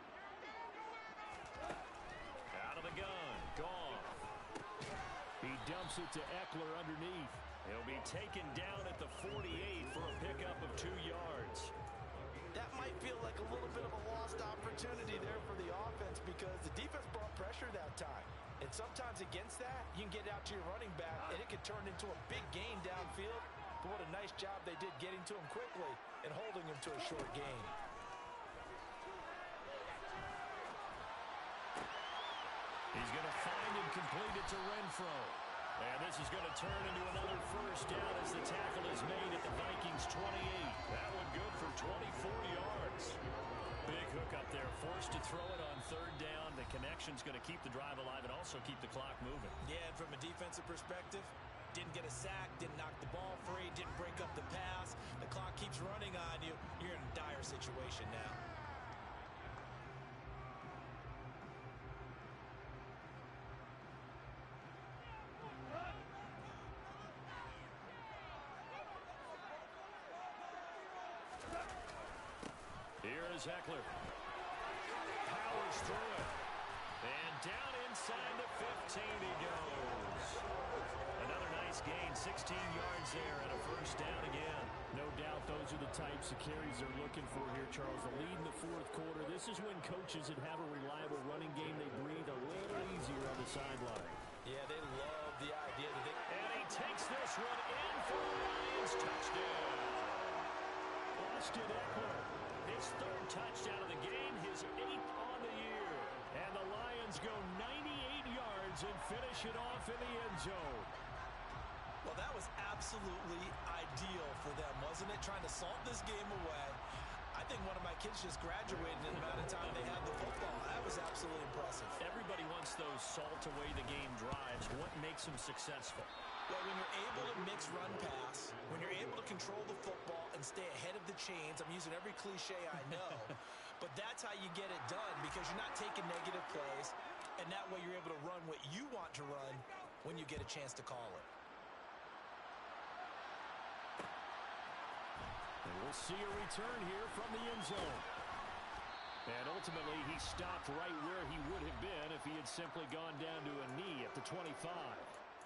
Out of the gun, Goff. He dumps it to Eckler underneath. He'll be taken down at the forty-eight for a pickup of two yards. That might feel like a little bit of a lost opportunity there for the offense because the defense brought pressure that time. And sometimes against that, you can get out to your running back, and it can turn into a big gain downfield. But what a nice job they did getting to him quickly and holding him to a short gain. He's going to find and complete it to Renfrow. And this is going to turn into another first down as the tackle is made at the Vikings twenty-eight. That one good for twenty-four yards. Big hook up there, forced to throw it on third down. The connection's going to keep the drive alive and also keep the clock moving. Yeah, and from a defensive perspective, didn't get a sack, didn't knock the ball free, didn't break up the pass. The clock keeps running on you. You're in a dire situation now. Here is Eckler. Powers through it. And down inside the fifteen he goes. Another nice gain, sixteen yards there and a first down again. No doubt those are the types of carries they're looking for here, Charles. The lead in the fourth quarter. This is when coaches that have a reliable running game, they breathe a little easier on the sideline. Yeah, they love the idea that they... And he takes this one in for a Lions touchdown. Austin Eckler. His third touchdown of the game, his eighth on the year. And the Lions go ninety-eight yards and finish it off in the end zone. Well, that was absolutely ideal for them, wasn't it? Trying to salt this game away. I think one of my kids just graduated in the amount of time they had the football. That was absolutely impressive. Everybody wants those salt away the game drives. What makes them successful? Well, when you're able to mix run pass, when you're able to control the football and stay ahead of the chains, I'm using every cliche I know, but that's how you get it done because you're not taking negative plays, and that way you're able to run what you want to run when you get a chance to call it. And we'll see a return here from the end zone. And ultimately, he stopped right where he would have been if he had simply gone down to a knee at the twenty-five.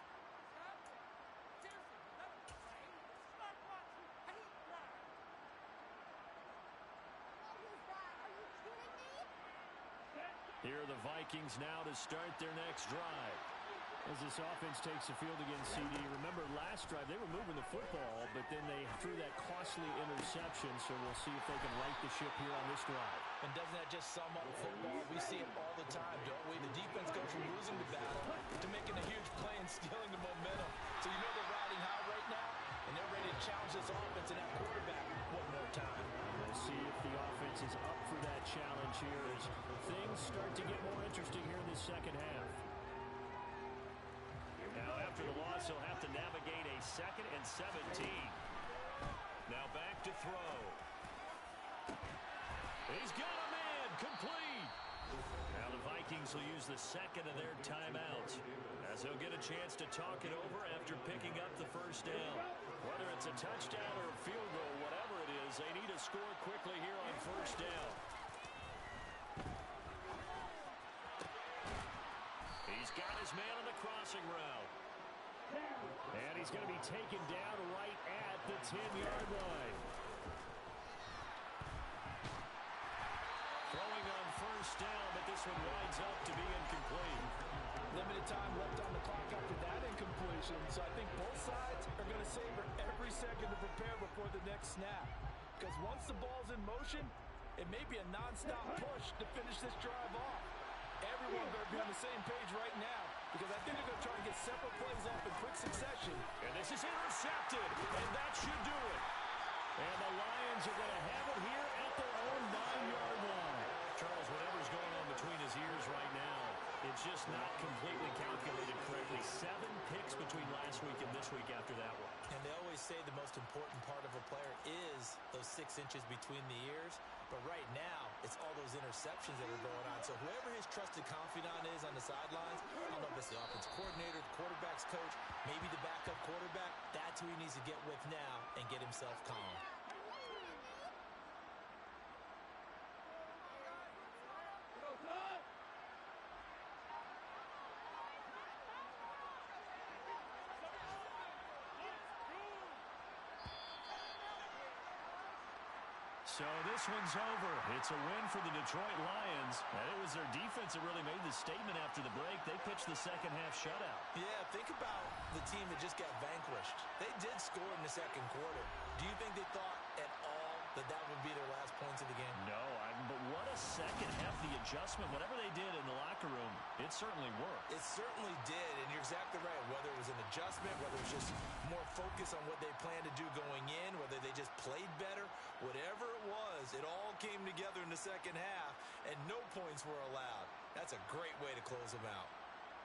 Here are the Vikings now to start their next drive. As this offense takes the field against C D, remember last drive they were moving the football, but then they threw that costly interception, so we'll see if they can right the ship here on this drive. And doesn't that just sum up football? We see it all the time, don't we? The defense goes from losing the battle to making a huge play and stealing the momentum. So you know they're riding high right now, and they're ready to challenge this offense and that quarterback one more time. We'll see if the offense is up for that challenge here as things start to get more interesting here in the second half. Now, after the loss, he'll have to navigate a second and seventeen. Now back to throw. He's got a man, complete. Now the Vikings will use the second of their timeouts as he'll get a chance to talk it over after picking up the first down. Whether it's a touchdown or a field goal, whatever it is, they need to score quickly here on first down. He's got his man on the crossing route. And he's going to be taken down right at the ten-yard line. Throwing on first down, but this one winds up to be incomplete. Limited time left on the clock after that incompletion, so I think both sides are going to savor every second to prepare before the next snap. Because once the ball's in motion, it may be a nonstop push to finish this drive off. Everyone better be on the same page right now, because I think they're going to try to get several plays off in quick succession. And this is intercepted, and that should do it. And the Lions are going to have it here at their own nine-yard line. Charles, whatever's going on between his ears right now, it's just not completely calculated correctly. Seven picks between last week and this week after that one. And they always say the most important part of a player is those six inches between the ears. But right now, it's all those interceptions that are going on. So whoever his trusted confidant is on the sidelines, I don't know if it's the offense coordinator, the quarterback's coach, maybe the backup quarterback, that's who he needs to get with now and get himself calm. So this one's over. It's a win for the Detroit Lions. And it was their defense that really made the statement after the break. They pitched the second half shutout. Yeah, think about the team that just got vanquished. They did score in the second quarter. Do you think they thought at all that that would be their last points of the game? No, I, but what a second half. The adjustment, whatever they did in the locker room, it certainly worked. It certainly did, and you're exactly right. Whether it was an adjustment, whether it was just more focus on what they planned to do going in, whether they just played better, whatever it was, it all came together in the second half, and no points were allowed. That's a great way to close them out.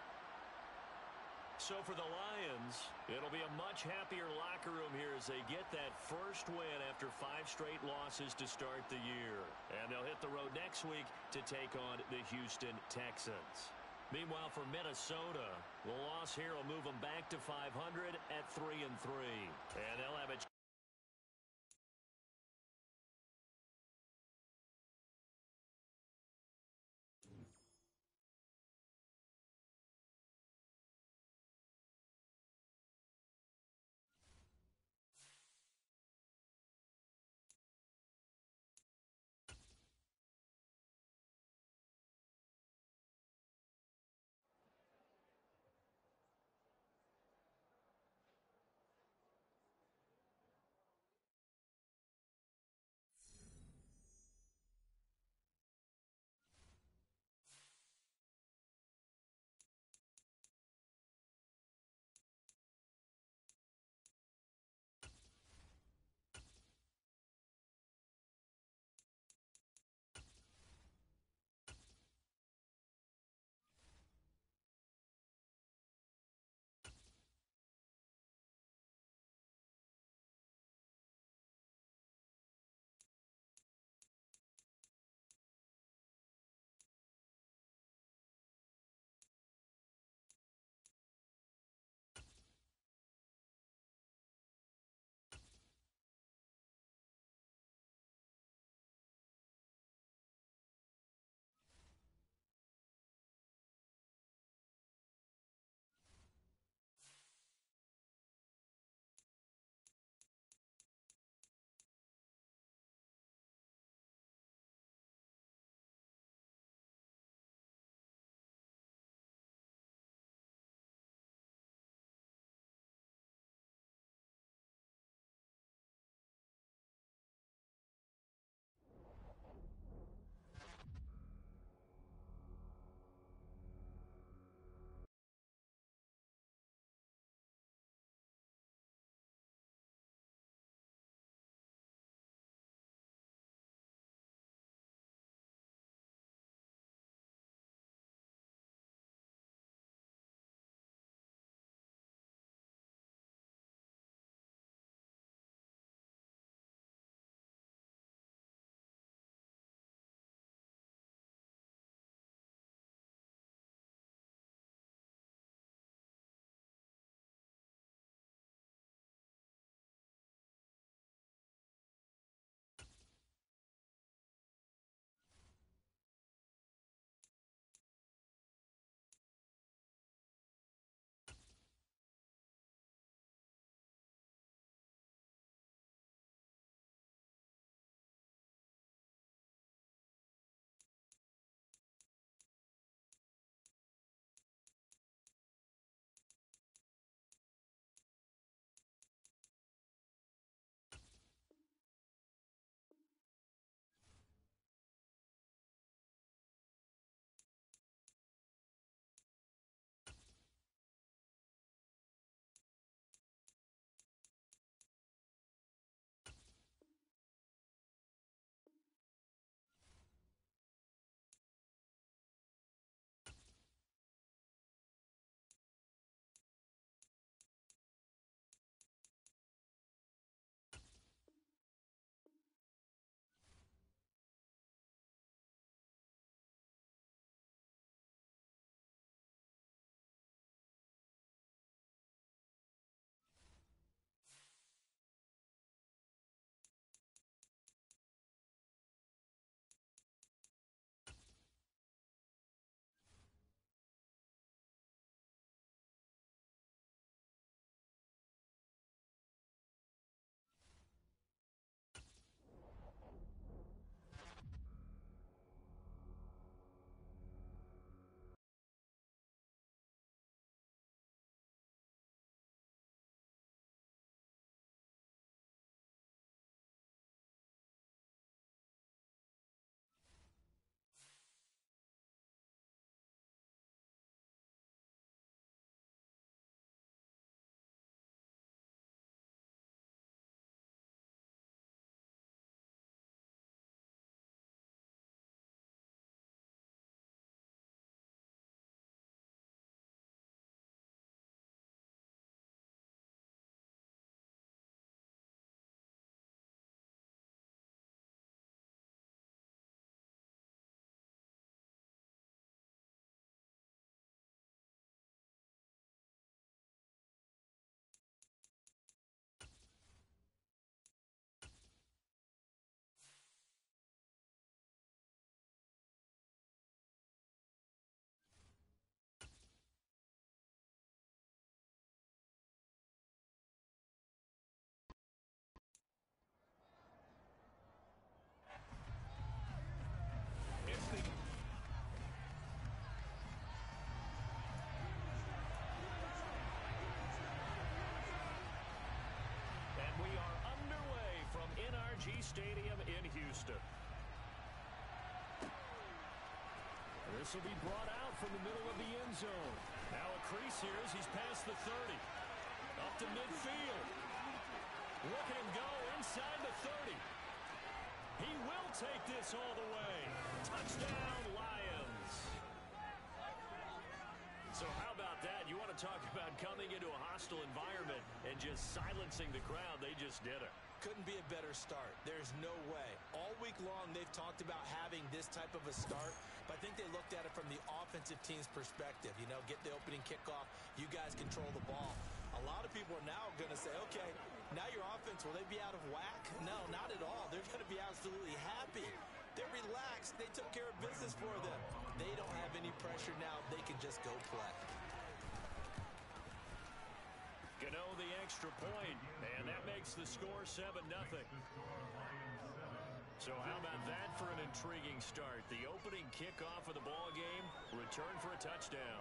So for the Lions, it'll be a much happier locker room here as they get that first win after five straight losses to start the year. And they'll hit the road next week to take on the Houston Texans. Meanwhile, for Minnesota, the loss here will move them back to five hundred at three and three. And they'll have a This will be brought out from the middle of the end zone. Now a crease here as he's past the thirty. Up to midfield. Look at him go inside the thirty. He will take this all the way. Touchdown, Lions. So how about that? You want to talk about coming into a hostile environment and just silencing the crowd. They just did it. Couldn't be a better start. There's no way. All week long, they've talked about having this type of a start, but I think they looked at it from the offensive team's perspective. You know, get the opening kickoff. You guys control the ball. A lot of people are now going to say, okay, now your offense, will they be out of whack? No, not at all. They're going to be absolutely happy. They're relaxed. They took care of business for them. They don't have any pressure now. They can just go play. Gano the extra point, and that makes the score seven nothing. So how about that for an intriguing start? The opening kickoff of the ball game, return for a touchdown.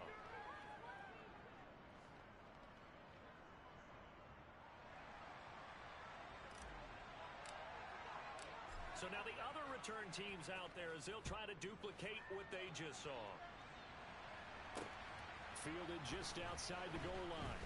So now the other return teams out there as they'll try to duplicate what they just saw. Fielded just outside the goal line.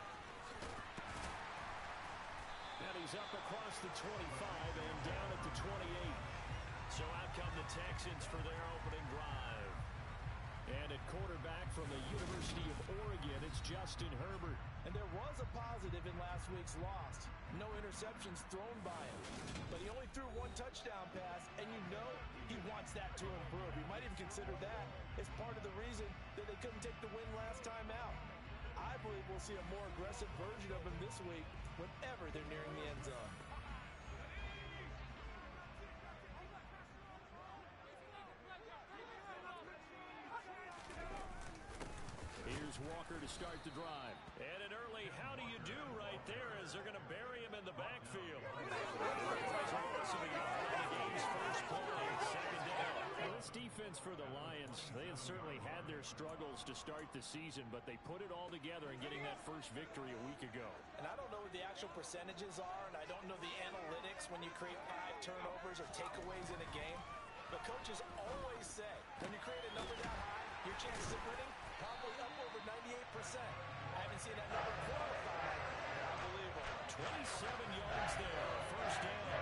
And he's up across the twenty-five and down at the twenty-eight. So out come the Texans for their opening drive. And at quarterback from the University of Oregon, it's Justin Herbert. And there was a positive in last week's loss. No interceptions thrown by him. But he only threw one touchdown pass, and you know he wants that to improve. He might even consider that as part of the reason that they couldn't take the win last time out. I believe we'll see a more aggressive version of him this week whenever they're nearing the end zone. Here's Walker to start the drive. And an early how do you do right there as they're going to bury him in the backfield. So the game's first play, second down. Well, this defense for the Lions, they have certainly had their struggles to start the season, but they put it all together in getting that first victory a week ago. And I don't know what the actual percentages are, and I don't know the analytics when you create five turnovers or takeaways in a game. But coaches always say, when you create a number that high, your chances of winning probably up over ninety-eight percent. I haven't seen that number qualified. I believe it. twenty-seven yards there, first down.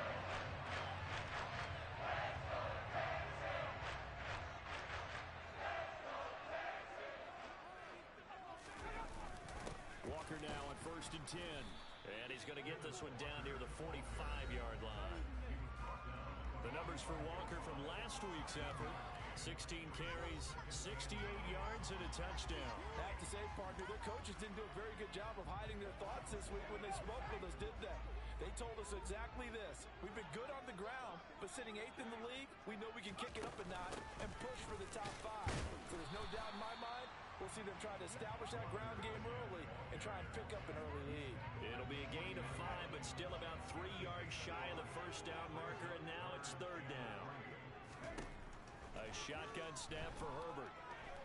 Walker now on first and ten. And he's going to get this one down near the forty-five yard line. The numbers for Walker from last week's effort. sixteen carries, sixty-eight yards, and a touchdown. I have to say, partner, their coaches didn't do a very good job of hiding their thoughts this week when they spoke with us, did they? They told us exactly this. We've been good on the ground, but sitting eighth in the league, we know we can kick it up a notch and push for the top five. So there's no doubt in my mind, we'll see them try to establish that ground game early and try and pick up an early lead. It'll be a gain of five, but still about three yards shy of the first down marker, and now it's third down. A shotgun snap for Herbert.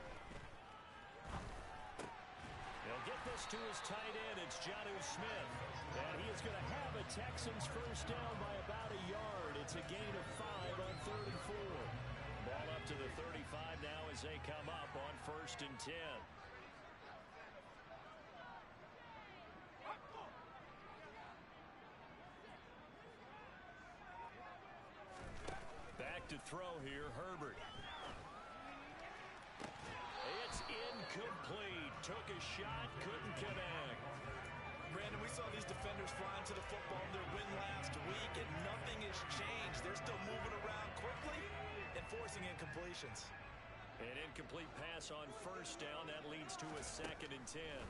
He'll get this to his tight end. It's Jonnu Smith. And he is going to have a Texans first down by about a yard. It's a gain of five on third and four. Ball up to the thirty-five now as they come up on first and ten. Back to throw here, Herbert. It's incomplete. Took a shot, couldn't connect. Brandon, we saw these defenders flying to the football in their win last week, and nothing has changed. They're still moving around quickly and forcing incompletions. An incomplete pass on first down. That leads to a second and ten.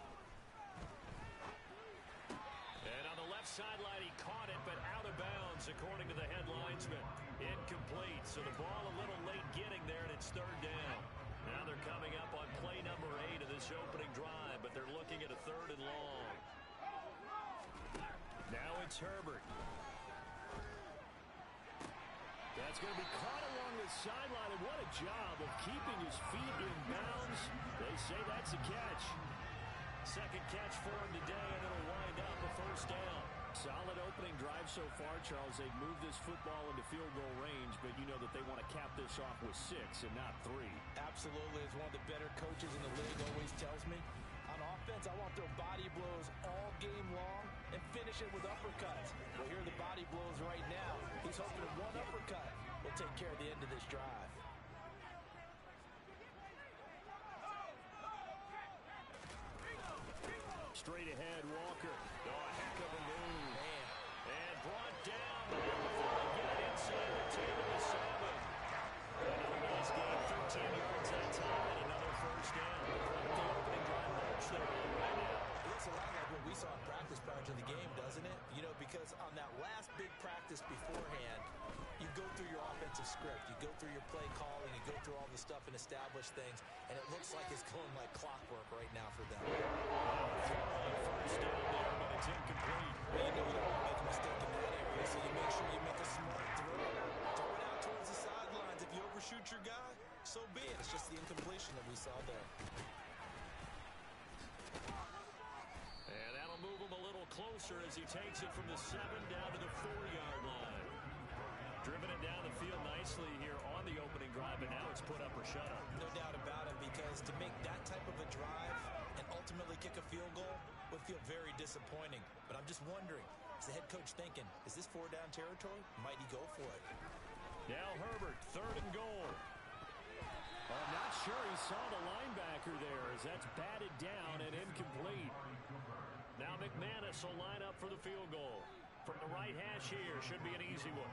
And on the left sideline, he caught it, but out of bounds, according to the head linesman. Incomplete, so the ball a little late getting there, and it's third down. Now they're coming up on play number eight of this opening drive, but they're looking at a third and long. Now it's Herbert. That's going to be caught along the sideline, and what a job of keeping his feet in bounds. They say that's a catch. Second catch for him today, and it'll wind up a first down. Solid opening drive so far, Charles. They've moved this football into field goal range, but you know that they want to cap this off with six and not three. Absolutely. As one of the better coaches in the league always tells me, on offense, I want to throw body blows all game long and finish it with uppercuts. Well, here are the body blows right now. He's hoping that one uppercut will take care of the end of this drive. Straight ahead, Walker. Oh, a heck of a move. Man. And brought down. Get it inside the ten to the seven. Another nice game, thirteen yards that time, and another first down. The opening drive march there right now. It looks a lot like what we saw in practice prior to the game, doesn't it? You know, because on that last big practice beforehand, you go through your offensive script, you go through your play calling, you go through all the stuff and establish things, and it looks like it's going like clockwork right now for them. First down there, but it's incomplete. Well, you know you don't want to make a mistake in that area, so you make sure you make a smart throw. Throw it out towards the sidelines. If you overshoot your guy, so be it. It's just the incompletion that we saw there. And that'll move him a little closer as he takes it from the seven down to the four-yard line. Driven it down the field nicely here on the opening drive, and now it's put up or shut up. No doubt about it, because to make that type of a drive and ultimately kick a field goal would feel very disappointing. But I'm just wondering, is the head coach thinking, is this four down territory? Might he go for it? Now Herbert, third and goal. I'm not sure he saw the linebacker there as that's batted down and incomplete. Now McManus will line up for the field goal. From the right hash here, should be an easy one.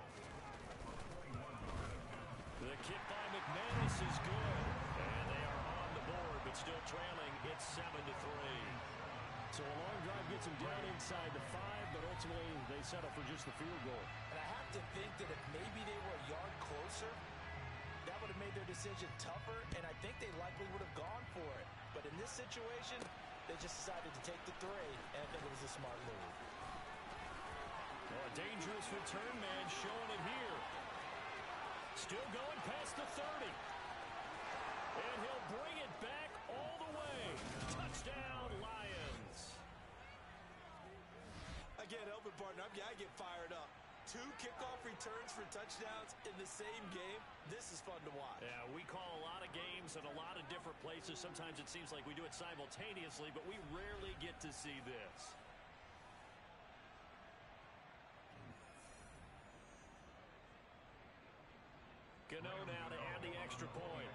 The kick by McManus is good. And they are on the board, but still trailing. It's seven to three. So a long drive gets them down inside the five, but ultimately they settle for just the field goal. And I have to think that if maybe they were a yard closer, that would have made their decision tougher, and I think they likely would have gone for it. But in this situation, they just decided to take the three, and I think it was a smart move. Oh, a dangerous return man showing it here. Still going past the thirty. And he'll bring it back all the way. Touchdown, Lions. I can't help it, partner. I get fired up. Two kickoff returns for touchdowns in the same game. This is fun to watch. Yeah, we call a lot of games in a lot of different places. Sometimes it seems like we do it simultaneously, but we rarely get to see this. Gano now to add the extra point.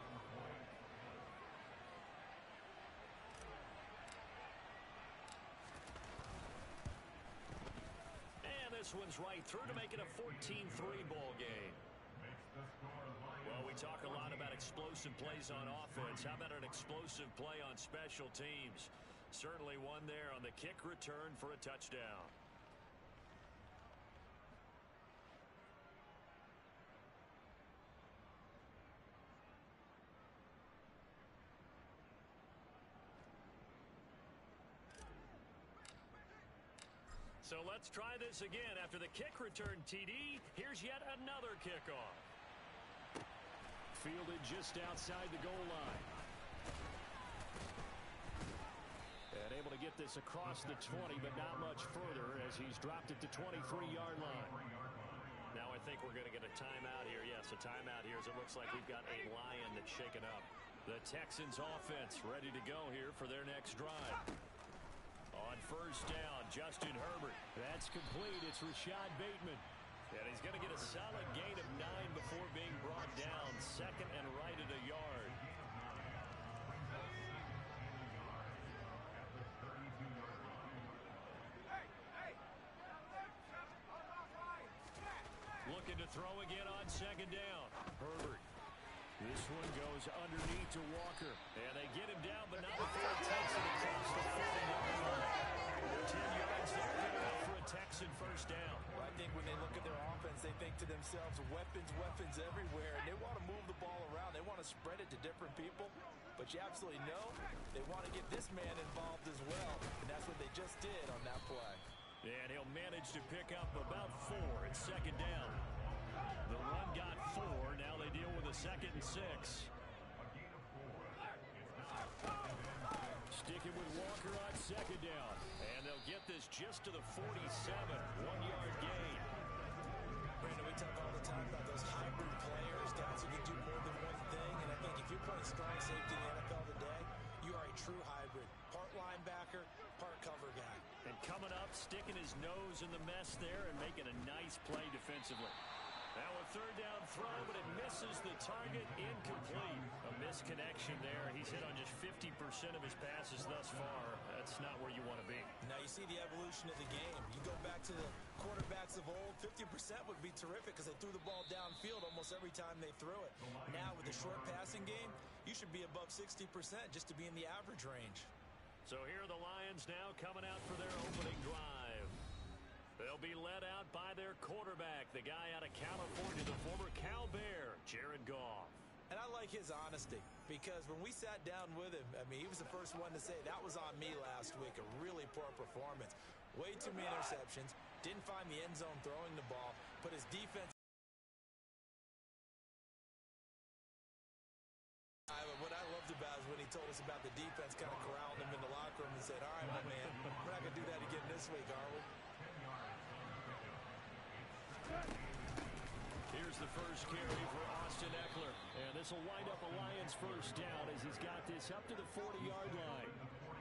And this one's right through to make it a fourteen three ball game. Well, we talk a lot about explosive plays on offense. How about an explosive play on special teams? Certainly one there on the kick return for a touchdown. So let's try this again. After the kick return, T D, here's yet another kickoff. Fielded just outside the goal line. And able to get this across the twenty, but not much further as he's dropped it to twenty-three yard line. Now I think we're going to get a timeout here. Yes, a timeout here as it looks like we've got a Lion that's shaken up. The Texans offense ready to go here for their next drive. On first down, Justin Herbert. That's complete. It's Rashad Bateman. And he's going to get a solid gain of nine before being brought down. Second and right at a yard. Looking to throw again on second down. Herbert. This one goes underneath to Walker. And they get him down, but not before it takes it across the forty-yard line. ten yards there, good enough for a Texan first down. Well, I think when they look at their offense, they think to themselves, weapons, weapons everywhere. And they want to move the ball around. They want to spread it to different people. But you absolutely know they want to get this man involved as well. And that's what they just did on that play. And he'll manage to pick up about four at second down. The run got four. Now they deal with a second and six. Sticking with Walker on second down. And they'll get this just to the forty-seven. One-yard gain. Brandon, we talk all the time about those hybrid players, guys who can do more than one thing. And I think if you're playing strong safety in the N F L today, you are a true hybrid. Part linebacker, part cover guy. And coming up, sticking his nose in the mess there and making a nice play defensively. Now a third down throw, but it misses the target, incomplete. A misconnection there. He's hit on just fifty percent of his passes thus far. That's not where you want to be. Now you see the evolution of the game. You go back to the quarterbacks of old, fifty percent would be terrific because they threw the ball downfield almost every time they threw it. Now with the short passing game, you should be above sixty percent just to be in the average range. So here are the Lions now coming out for their opening drive. They'll be led out by their quarterback, the guy out of California, the former Cal Bear, Jared Goff. And I like his honesty because when we sat down with him, I mean, he was the first one to say that was on me last week, a really poor performance. Way too many interceptions, didn't find the end zone throwing the ball, put his defense. What I loved about is when he told us about the defense kind of corralling him in the locker room and said, all right, my man, we're not going to do that again this week, are we? Here's the first carry for Austin Ekeler. And this will wind up a Lions first down as he's got this up to the forty-yard line.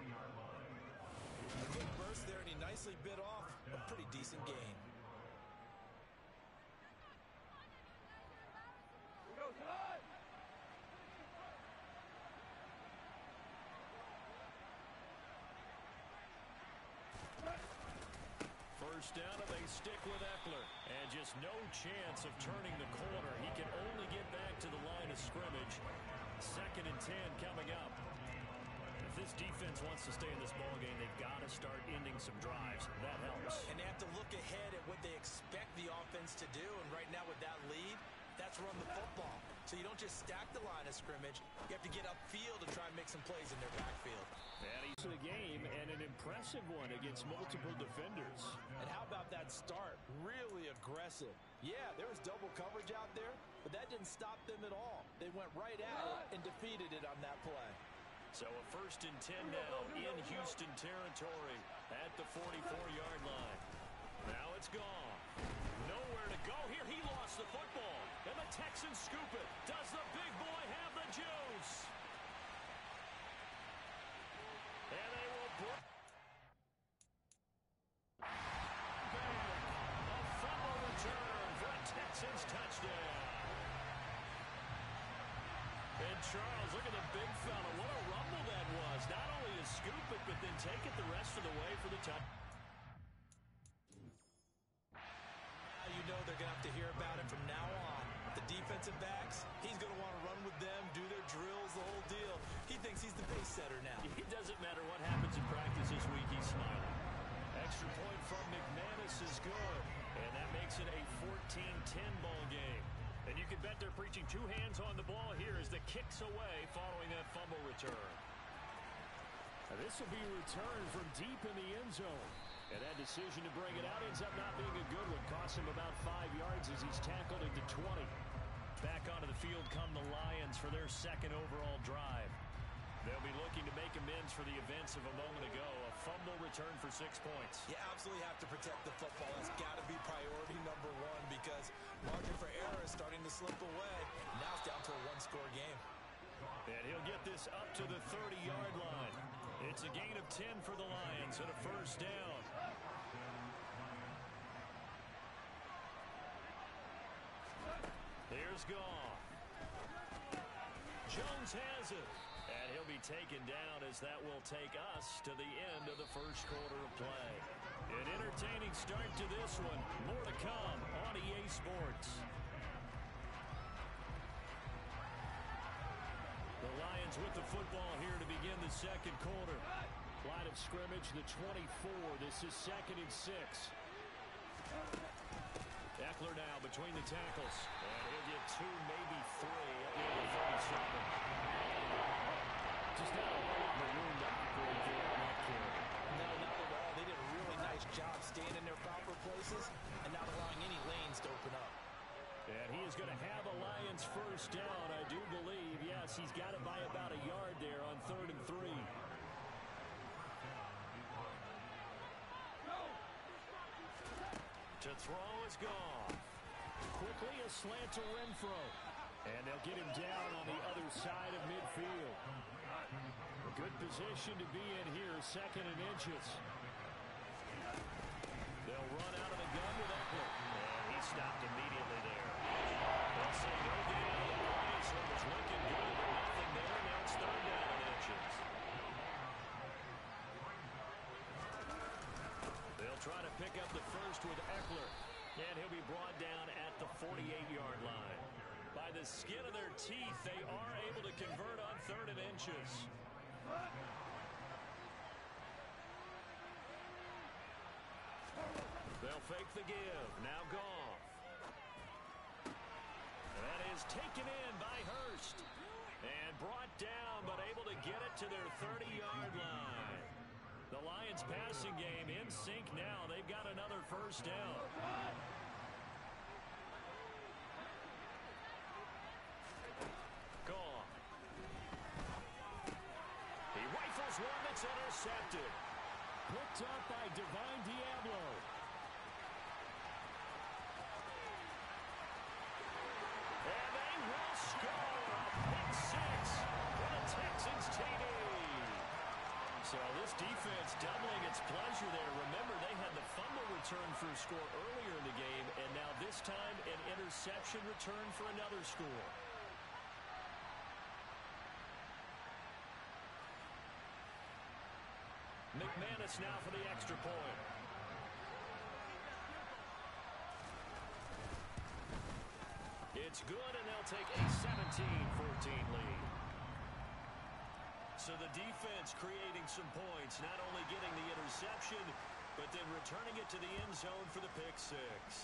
A quick burst there, and he nicely bit off a pretty decent gain. First down, and they stick with Ekeler. And just no chance of turning the corner. He can only get back to the line of scrimmage. Second and ten coming up. If this defense wants to stay in this ballgame, they've got to start ending some drives. That helps. And they have to look ahead at what they expect the offense to do. And right now with that lead, that's run the football. So you don't just stack the line of scrimmage. You have to get upfield and try and make some plays in their backfield. And he's in the game, and an impressive one against multiple defenders. And how about that start? Really aggressive. Yeah, there was double coverage out there, but that didn't stop them at all. They went right at it and defeated it on that play. So a first and ten now in Houston territory at the forty-four-yard line. Now it's gone. Nowhere to go here. He lost the football. And the Texans scoop it. Does the big boy have the juice? And they will break. A fumble return for a Texans touchdown. And Charles, look at the big fella. What a rumble that was. Not only to scoop it, but then take it the rest of the way for the touchdown. You know they're going to have to hear about it from now on. The defensive backs, he's going to want to run with them, do their drills, the whole deal. He thinks he's the pace setter now. It doesn't matter what happens in practice this week, he's smiling. Extra point from McManus is good, and that makes it a fourteen ten ball game. And you can bet they're preaching two hands on the ball here as the kick's away following that fumble return. Now this will be returned from deep in the end zone. And that decision to bring it out ends up not being a good one. Costs him about five yards as he's tackled into twenty. Back onto the field come the Lions for their second overall drive. They'll be looking to make amends for the events of a moment ago. A fumble return for six points. You absolutely have to protect the football. That's got to be priority number one because margin for error is starting to slip away. Now it's down to a one-score game. And he'll get this up to the thirty-yard line. It's a gain of ten for the Lions and a first down. Here's Goff. Jones has it. And he'll be taken down as that will take us to the end of the first quarter of play. An entertaining start to this one. More to come on E A Sports. The Lions with the football here to begin the second quarter. Line of scrimmage, the twenty-four. This is second and six. Ekeler now between the tackles. And he'll get two, maybe three at the end of thirty-seven. Just not a whole lot of room to operate there on that carry. No, not at all. They did a really nice job staying in their proper places and not allowing any lanes to open up. And he is going to have a Lions first down, I do believe. Yes, he's got it by about a yard there on third and three. throw is gone. Quickly a slant to Renfro. And they'll get him down on the other side of midfield. A good position to be in here, second and inches. They'll run out of the gun with Eckler. And he stopped immediately there. They'll say no gain on the play, so it was looking good, but nothing there. Now it's third down and inches. They'll try to pick up the first with Eckler. And he'll be brought down at the forty-eight-yard line. By the skin of their teeth, they are able to convert on third and inches. They'll fake the give. Now Goff. That is taken in by Hurst. And brought down, but able to get it to their thirty-yard line. The Lions passing game in sync now. They've got another first down. Goff. He rifles one that's intercepted. Picked up by Divine Diablo. And they will score a pick six for the Texans T D. So this defense doubling its pleasure there. Remember, they had the fumble return for a score earlier in the game, and now this time an interception return for another score. McManus now for the extra point. It's good, and they'll take a seventeen fourteen lead. So the defense creating some points, not only getting the interception, but then returning it to the end zone for the pick six.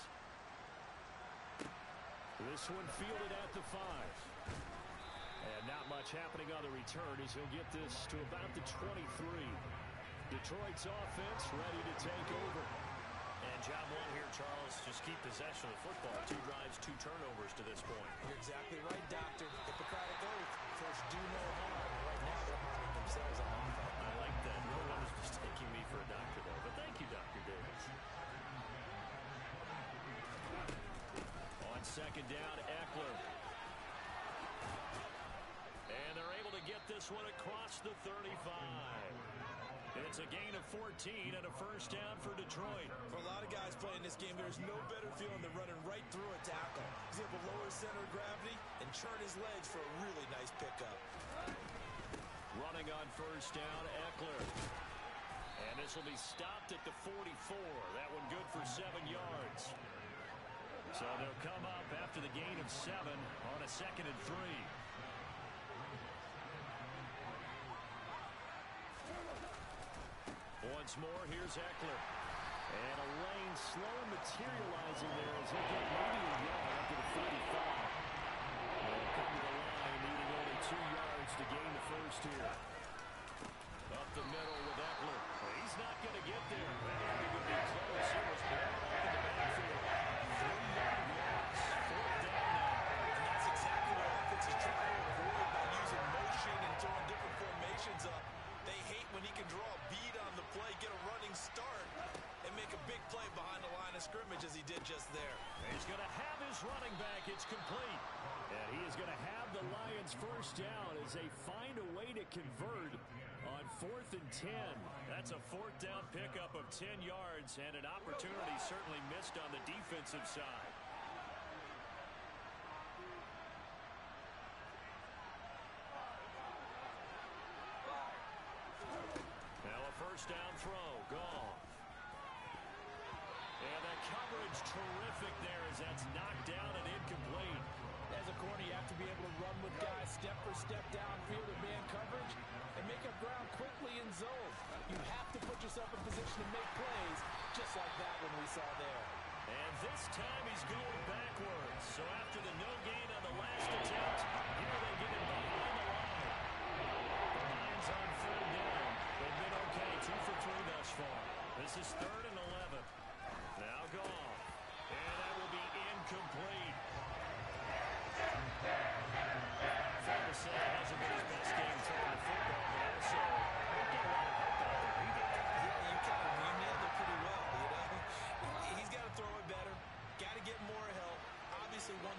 This one fielded at the five. And not much happening on the return as he'll get this to about the twenty-three. Detroit's offense ready to take over. And job one here, Charles, just keep possession of the football. Two drives, two turnovers to this point. You're exactly right, Doctor. Hippocratic oath. First, do no harm. Right now, they're harming themselves on offense. I like that. No one is mistaking me for a doctor, though. But thank you, Doctor Davis. On second down, Eckler. And they're able to get this one across the thirty-five. It's a gain of fourteen and a first down for Detroit. For a lot of guys playing this game, there's no better feeling than running right through a tackle. He's able to lower his center of gravity and churn his legs for a really nice pickup. Running on first down, Eckler. And this will be stopped at the forty-four. That one good for seven yards. So they'll come up after the gain of seven on a second and three. Once more, here's Eckler. And a lane slow materializing there as he'll get maybe a yard up to the thirty-five. They'll come to the line, needing only two yards to gain the first here. Up the middle with Eckler. He's not going to get there. That only would be close. It was blown up in the backfield. Three-yard loss. Fourth down now. And that's exactly what offense is trying to avoid by using motion and throwing different formations up. They hate when he can draw a bead on the play, get a running start, and make a big play behind the line of scrimmage as he did just there. He's going to have his running back. It's complete. And he is going to have the Lions first down as they find a way to convert on fourth and ten. That's a fourth down pickup of ten yards and an opportunity certainly missed on the defensive side. Now a first down throw. Goff. And the coverage terrific there as that's knocked down and incomplete. As a corner, you have to be able to run with guys step for step downfield in man coverage and make up ground quickly in zone. You have to put yourself in position to make plays, just like that one we saw there. And this time he's going backwards. So after the no gain on the last attempt, here they get him behind the line. The Lions on third down. They've been okay, two for three thus far. This is third and eleven. Now Goff. And that will be incomplete. Fair to say it hasn't been his best game throwing the football, but also not getting a lot of help out there. He did. Yeah, you kind of you nailed it pretty well, you know. He's got to throw it better.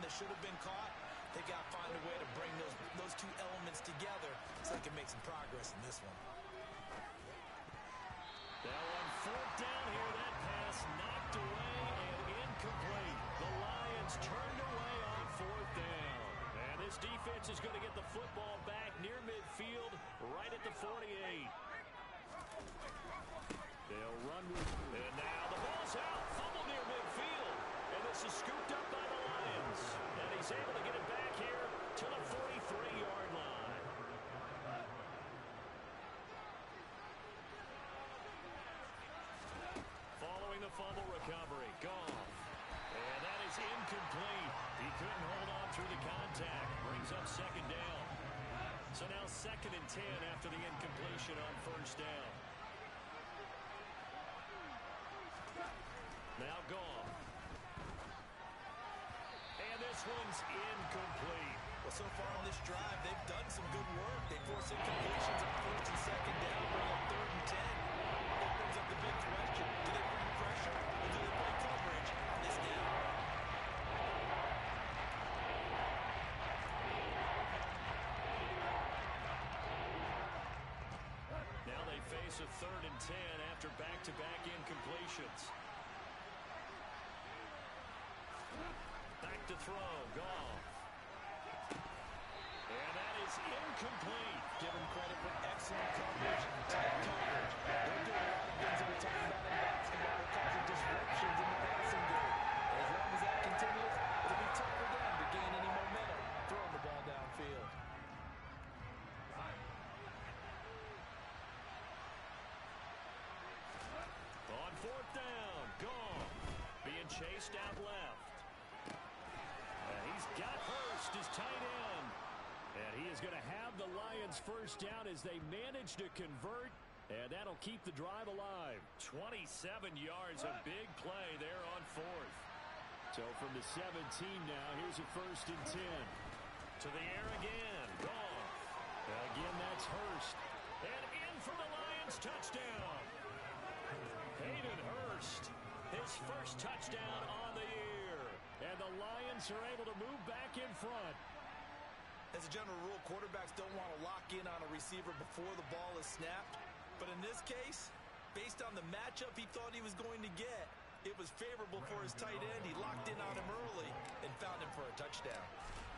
that should have been caught. They got to find a way to bring those, those two elements together so they can make some progress in this one. Now on fourth down here, that pass knocked away and incomplete. The Lions turned away on fourth down. And this defense is going to get the football back near midfield, right at the forty-eight. They'll run with, and now the ball's out. Fumble near midfield. And this is scooped up by the Lions. And he's able to get it back here to the forty-three-yard line. Following the fumble recovery, Goff. And that is incomplete. He couldn't hold on through the contact. Brings up second down. So now second and ten after the incompletion on first down. Now Goff. And this one's incomplete. Well, so far on this drive, they've done some good work. They force incompletions on first and second down, bring up third and ten. That brings up the big question. Do they bring pressure or do they bring coverage on this down? Now they face a third and ten after back-to-back incompletions. Back to throw, Goff. And that is incomplete. Give them credit for excellent coverage, tight coverage. They're doing a lot of things that we're talking about in basketball. They're causing disruptions in the passing game. And as long as that continues, it'll be tough for them to gain any momentum throwing the ball downfield. On fourth down, Goff being chased out left. And he's got Hurst as tight end. And he is going to have the Lions first down as they manage to convert. And that'll keep the drive alive. twenty-seven yards, a big play there on fourth. So from the seventeen now, here's a first and ten. To the air again, Goff. Again, that's Hurst. And in for the Lions touchdown. Hayden Hurst, his first touchdown on the year. And the Lions are able to move back in front. As a general rule, quarterbacks don't want to lock in on a receiver before the ball is snapped. But in this case, based on the matchup he thought he was going to get, it was favorable for his tight end. He locked in on him early and found him for a touchdown.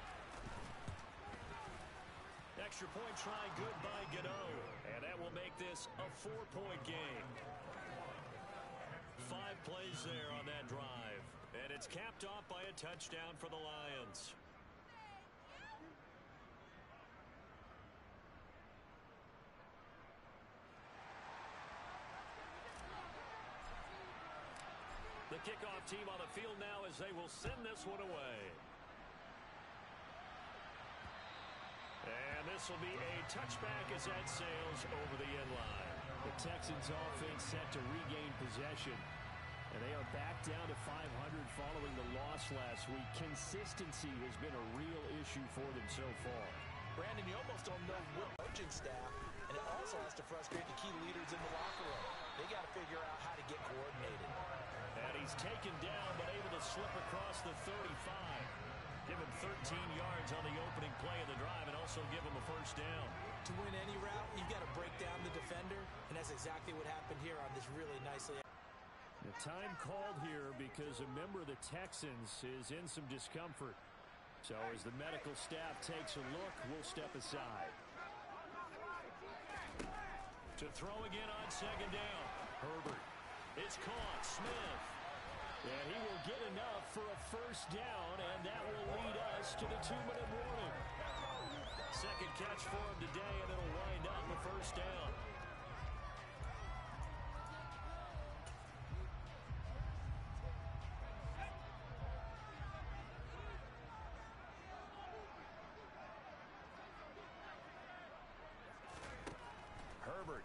Extra point try good by Gano. And that will make this a four-point game. Five plays there on that drive. And it's capped off by a touchdown for the Lions. The kickoff team on the field now as they will send this one away. And this will be a touchback as that sails over the end line. The Texans offense set to regain possession. And they are back down to five hundred following the loss last week. Consistency has been a real issue for them so far. Brandon, you almost don't know what coaching staff, and it also has to frustrate the key leaders in the locker room. They got to figure out how to get coordinated. And he's taken down, but able to slip across the thirty-five. Give him thirteen yards on the opening play of the drive and also give him a first down. To win any route, you've got to break down the defender, and that's exactly what happened here on this really nicely. The time called here because a member of the Texans is in some discomfort. So as the medical staff takes a look, we'll step aside. To throw again on second down. Herbert. It's caught. Smith. And he will get enough for a first down, and that will lead us to the two-minute warning. Second catch for him today, and it'll wind up a first down. Herbert.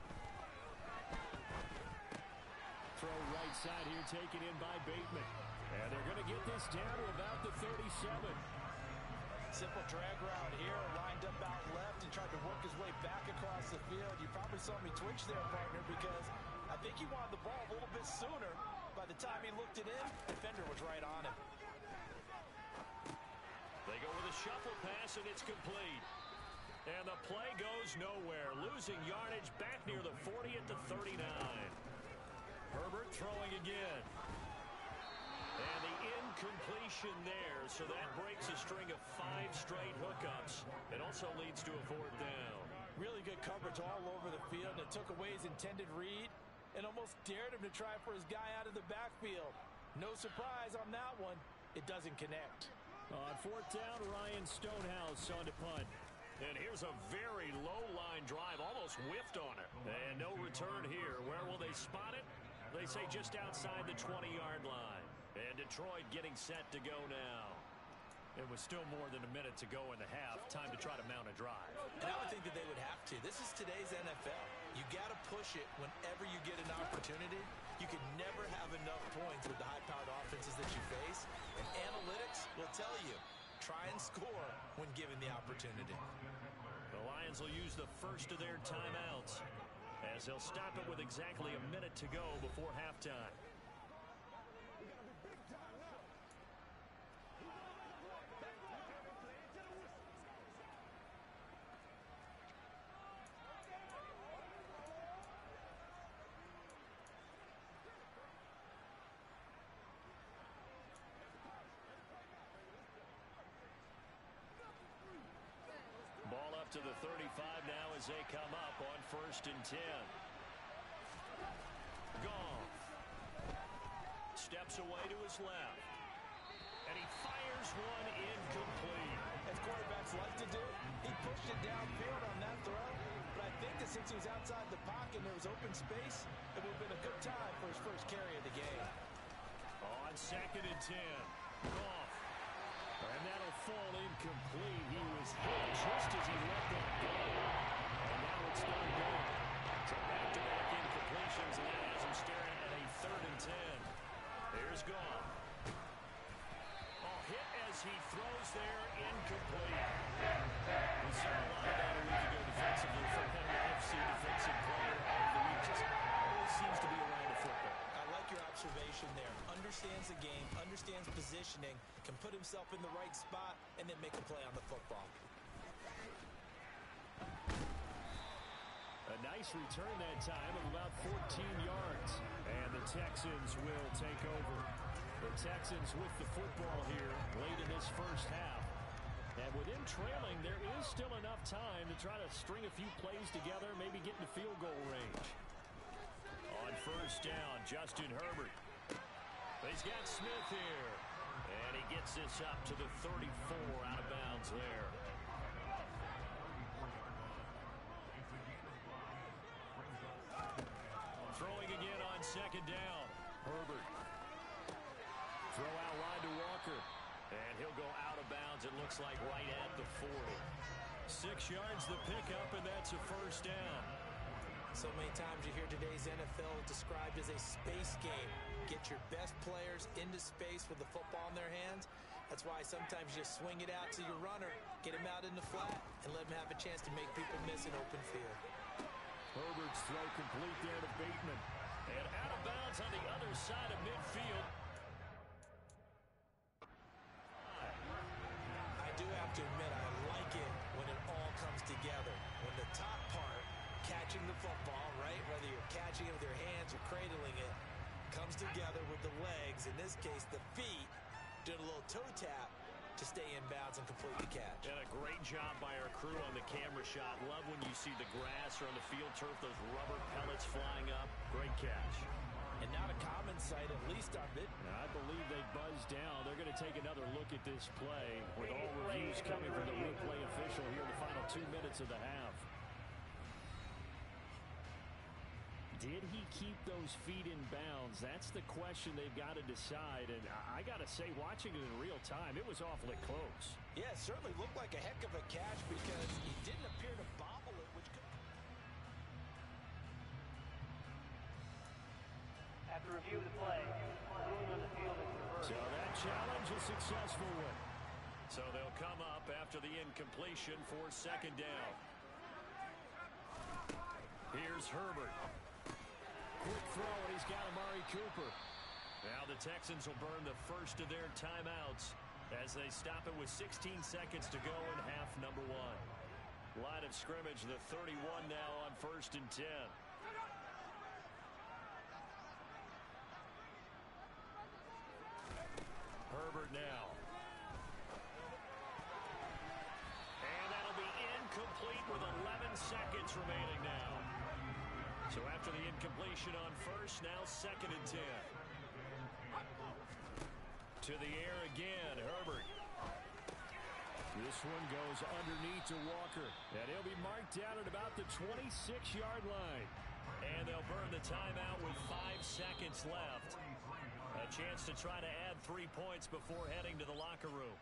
Throw right side here taken in by Bateman. And they're going to get this down to about the thirty-seven. Simple drag route here, lined up out left and tried to work his way back across the field. You probably saw me twitch there, partner, because I think he wanted the ball a little bit sooner. By the time he looked it in, the defender was right on him. They go with a shuffle pass, and it's complete. And the play goes nowhere. Losing yardage back near the forty at the thirty-nine. Herbert throwing again. And the incompletion there, so that breaks a string of five straight hookups. It also leads to a fourth down. Really good coverage all over the field. It took away his intended read and almost dared him to try for his guy out of the backfield. No surprise on that one. It doesn't connect. On fourth down, Ryan Stonehouse on to punt. And here's a very low-line drive, almost whiffed on it. And no return here. Where will they spot it? They say just outside the twenty-yard line. And Detroit getting set to go now. It was still more than a minute to go in the half. Time to try to mount a drive. And I would think that they would have to. This is today's N F L. You got to push it whenever you get an opportunity. You can never have enough points with the high-powered offenses that you face. And analytics will tell you, try and score when given the opportunity. The Lions will use the first of their timeouts as they'll stop it with exactly a minute to go before halftime. Ball up to the thirty-five now as they come up on first and ten. Goff steps away to his left. And he fires one incomplete. As quarterbacks like to do, he pushed it downfield on that throw. But I think that since he was outside the pocket and there was open space, it would have been a good time for his first carry of the game. On second and ten. Goff. And that'll fall incomplete. He was hit just as he let that go. And now it's third down. So back-to-back incompletions, and that has him staring at a third and ten. There's Goff. Oh, hit as he throws there, incomplete. We saw a lot of that a week ago defensively from him, the N F C Defensive Player of the Week. Just always seems to be around the football. I like your observation there. Understands the game, understands positioning, can put himself in the right spot, and then make a play on the football. A nice return that time of about fourteen yards. And the Texans will take over. The Texans with the football here late in this first half. And with him trailing, there is still enough time to try to string a few plays together, maybe get into field goal range. On first down, Justin Herbert. He's got Smith here. And he gets this up to the thirty-four, out of bounds there. Throwing again on second down. Herbert. Throw out wide to Walker. And he'll go out of bounds, it looks like, right at the forty. Six yards the pickup, and that's a first down. So many times you hear today's N F L described as a space game. Get your best players into space with the football in their hands. That's why sometimes you just swing it out to your runner, get him out in the flat, and let him have a chance to make people miss an open field. Herbert's throw complete there to Bateman. And out of bounds on the other side of midfield. I do have to admit, I like it when it all comes together. When the top part, catching the football, right, whether you're catching it with your hands or cradling it, comes together with the legs, in this case the feet, doing a little toe tap to stay in bounds and complete the catch. And a great job by our crew on the camera shot. Love when you see the grass or on the field turf, those rubber pellets flying up. Great catch. And not a common sight, at least on mid. I believe they buzzed down. They're going to take another look at this play with all reviews coming from the replay official here in the final two minutes of the half. Did he keep those feet in bounds? That's the question they've got to decide. And I got to say, watching it in real time, it was awfully close. Yeah, it certainly looked like a heck of a catch because he didn't appear to bobble it, which could... After review of the play, ruling on the field is reversed. So that challenge a successful one. So they'll come up after the incompletion for second down. Here's Herbert. Quick throw, and he's got Amari Cooper. Now the Texans will burn the first of their timeouts As they stop it with sixteen seconds to go in half number one. Line of scrimmage, the thirty-one now on first and ten. Herbert now. And that'll be incomplete with eleven seconds remaining now. So after the incompletion on first, now second and ten. To the air again, Herbert. This one goes underneath to Walker. And he'll be marked down at about the twenty-six-yard line. And they'll burn the timeout with five seconds left. A chance to try to add three points before heading to the locker room.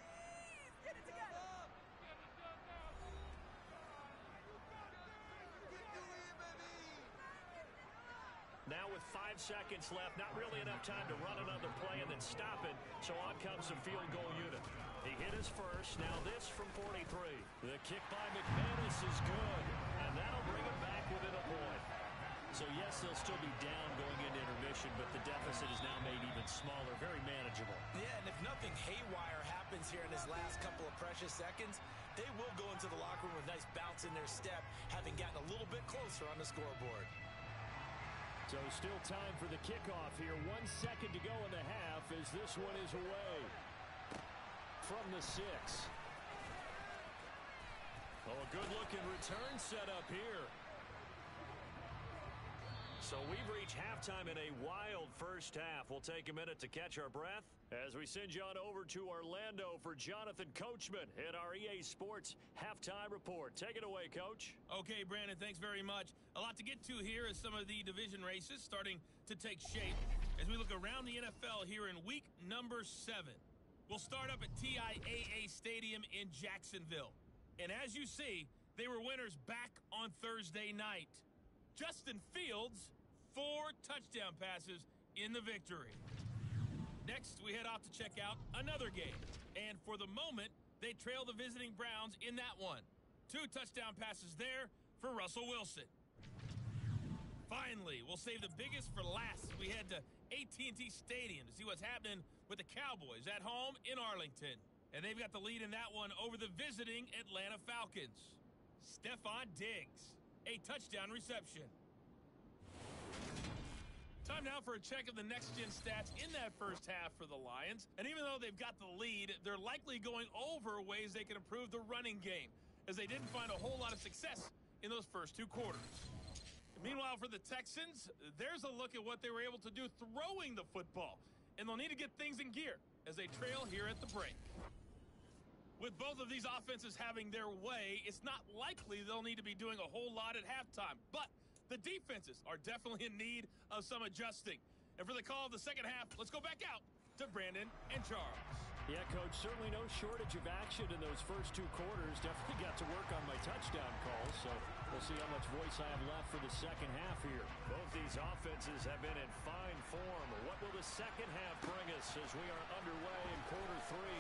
Now with five seconds left, not really enough time to run another play and then stop it, so on comes the field goal unit. He hit his first, now this from forty-three. The kick by McManus is good, and that'll bring him back within a point. So yes, they'll still be down going into intermission, but the deficit is now made even smaller, very manageable. Yeah, and if nothing haywire happens here in his last couple of precious seconds, they will go into the locker room with a nice bounce in their step, having gotten a little bit closer on the scoreboard. So still time for the kickoff here. One second to go in the half as this one is away from the six. Oh, a good-looking return set up here. So we've reached halftime in a wild first half. We'll take a minute to catch our breath as we send you on over to Orlando for Jonathan Coachman at our E A Sports Halftime Report. Take it away, Coach. Okay, Brandon, thanks very much. A lot to get to here as some of the division races starting to take shape as we look around the N F L here in week number seven. We'll start up at T I A A Stadium in Jacksonville. And as you see, they were winners back on Thursday night. Justin Fields, four touchdown passes in the victory. Next, we head off to check out another game. And for the moment, they trail the visiting Browns in that one. Two touchdown passes there for Russell Wilson. Finally, we'll save the biggest for last as we head to A T and T Stadium to see what's happening with the Cowboys at home in Arlington. And they've got the lead in that one over the visiting Atlanta Falcons. Stephon Diggs, a touchdown reception. Time now for a check of the next-gen stats in that first half for the Lions. And even though they've got the lead, they're likely going over ways they can improve the running game, as they didn't find a whole lot of success in those first two quarters. Meanwhile, for the Texans, there's a look at what they were able to do throwing the football. And they'll need to get things in gear as they trail here at the break. With both of these offenses having their way, it's not likely they'll need to be doing a whole lot at halftime. But the defenses are definitely in need of some adjusting. And for the call of the second half, let's go back out to Brandon and Charles. Yeah, Coach, certainly no shortage of action in those first two quarters. Definitely got to work on my touchdown calls, so we'll see how much voice I have left for the second half here. Both these offenses have been in fine form. What will the second half bring us as we are underway in quarter three?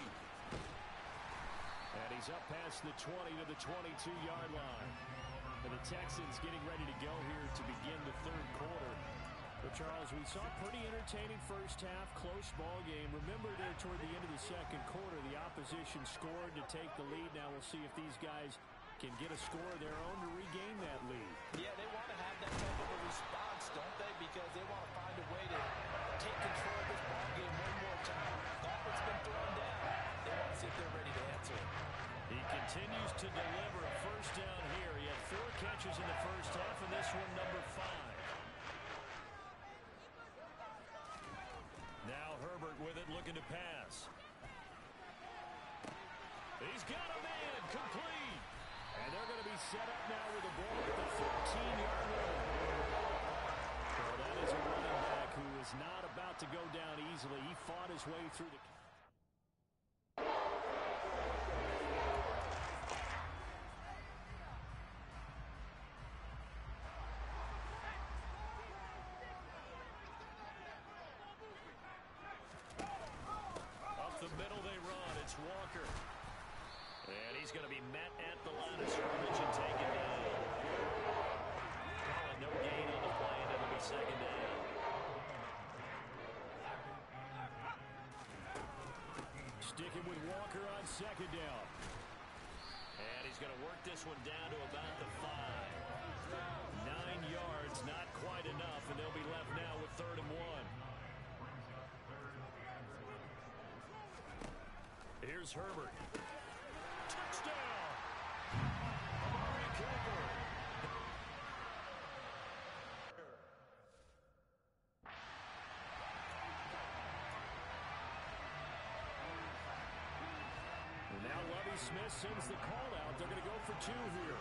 And he's up past the twenty to the twenty-two-yard line. And the Texans getting ready to go here to begin the third quarter. But, Charles, we saw a pretty entertaining first half, close ball game. Remember there toward the end of the second quarter, the opposition scored to take the lead. Now we'll see if these guys can get a score of their own to regain that lead. Yeah, they want to have that type of a response, don't they? Because they want to find a way to take control of this ball game one more time. Gauntlet's been thrown down. They want to see if they're ready to answer it. He continues to deliver a first down here. He had four catches in the first half, and this one number five. Now Herbert with it, looking to pass. He's got a man, complete. And they're going to be set up now with a ball at the fourteen-yard line. Well, that is a running back who is not about to go down easily. He fought his way through the... Walker. And he's going to be met at the line of scrimmage and taken down. Calling no gain on the play, and it'll be second down. Sticking with Walker on second down. And he's going to work this one down to about the five. Nine yards, not quite enough, and they'll be left now with third and one. Here's Herbert. Touchdown! Amari Cooper. Well, now Lovie Smith sends the call out. They're going to go for two here.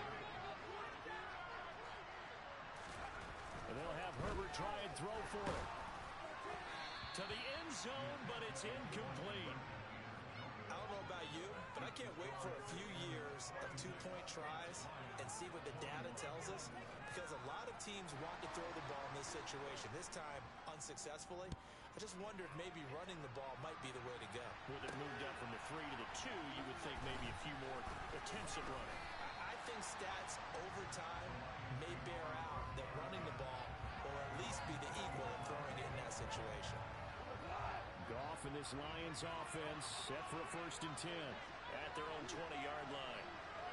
And they'll have Herbert try and throw for it. To the end zone, but it's incomplete. I don't know about you, but I can't wait for a few years of two-point tries and see what the data tells us, because a lot of teams want to throw the ball in this situation. This time, unsuccessfully. I just wonder if maybe running the ball might be the way to go. With it moved up from the three to the two, you would think maybe a few more attempts at running. I think stats over time may bear out that running the ball will at least be the equal of throwing it in that situation. Goff and this Lions offense set for a first and ten at their own twenty-yard line.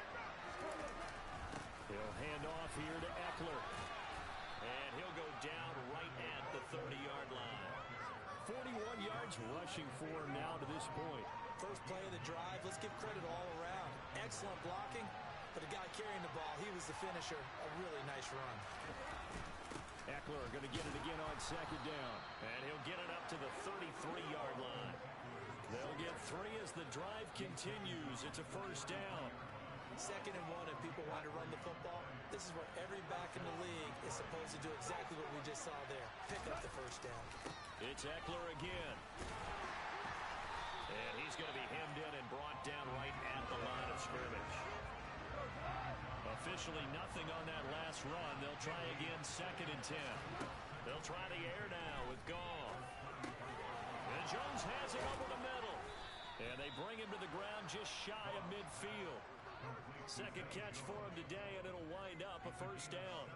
He'll hand off here to Eckler. And he'll go down right at the thirty-yard line. forty-one yards rushing for him now to this point. First play of the drive, let's give credit all around. Excellent blocking, but the guy carrying the ball, he was the finisher. A really nice run. Eckler going to get it again on second down. And he'll get it up to the thirty-three-yard line. They'll get three as the drive continues. It's a first down. Second and one, and people want to run the football. This is where every back in the league is supposed to do exactly what we just saw there. Pick up the first down. It's Eckler again. And he's going to be hemmed in and brought down right at the line of scrimmage. Officially nothing on that last run. They'll try again second and ten. They'll try the air now with Goff. And Jones has it over the middle. And they bring him to the ground just shy of midfield. Second catch for him today, and it'll wind up a first down.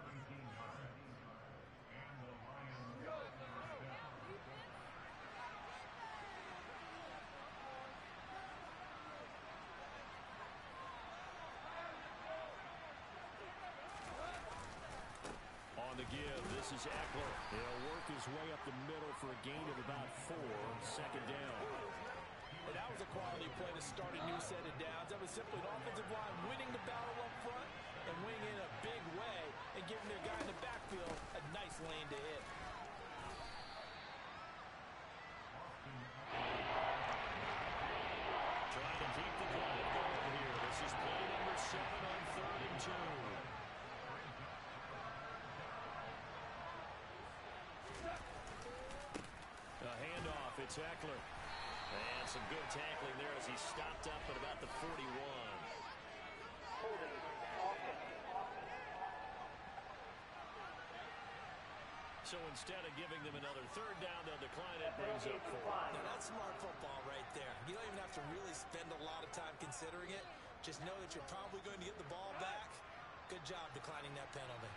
On the give, this is Eckler. He'll work his way up the middle for a gain of about four. Second down. And that was a quality play to start a new set of downs. That was simply an offensive line winning the battle up front and winning in a big way and giving their guy in the backfield a nice lane to hit. Trying to keep the drive going here. This is play number seven on third and two. A handoff. It's Eckler. And some good tackling there as he stopped up at about the forty-one. Holding offense. So instead of giving them another third down, they'll decline it. Brings up four. Now that's smart football right there. You don't even have to really spend a lot of time considering it. Just know that you're probably going to get the ball back. Good job declining that penalty.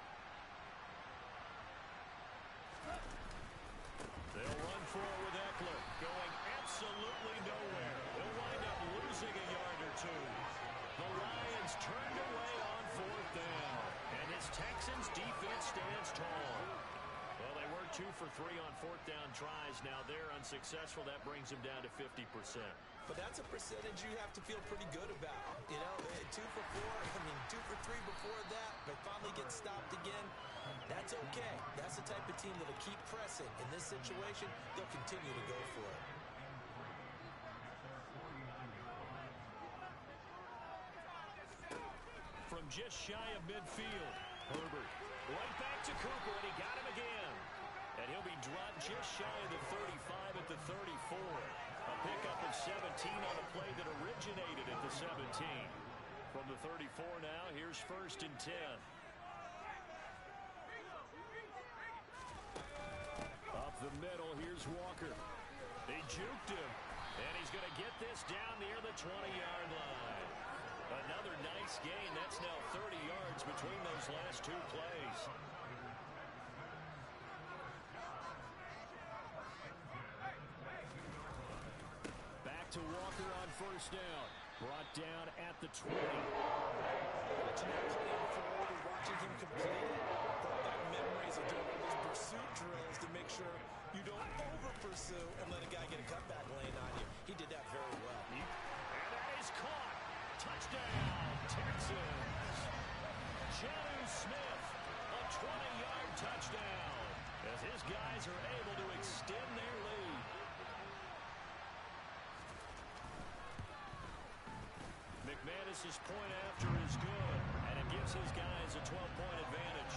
They'll run for it with Eckler, going absolutely nowhere. He'll wind up losing a yard or two. The Lions turned away on fourth down, and this Texans defense stands tall. Well, they were two for three on fourth down tries. Now they're unsuccessful. That brings them down to fifty percent. But that's a percentage you have to feel pretty good about. You know, two for four, I mean, two for three before that, but finally get stopped again. That's okay. That's the type of team that'll keep pressing. In this situation, they'll continue to go for it. From just shy of midfield, Herbert right back to Cooper, and he got him again. And he'll be dropped just shy of the thirty-five at the thirty-four. A pickup of seventeen on a play that originated at the seventeen. From the thirty-four now, here's first and ten. Up the middle, here's Walker. They juked him, and he's going to get this down near the twenty-yard line. Another nice gain. That's now thirty yards between those last two plays. to Walker on first down. Brought down at the twenty. Watching that play unfold and watching him complete it brought back memories of doing all those pursuit drills to make sure you don't over-pursue and let a guy get a cutback lane on you. He did that very well. And that is caught. Touchdown, Texans. Jonnu Smith, a twenty-yard touchdown, as his guys are able to extend their lead. McManus's point after is good, and it gives his guys a twelve-point advantage.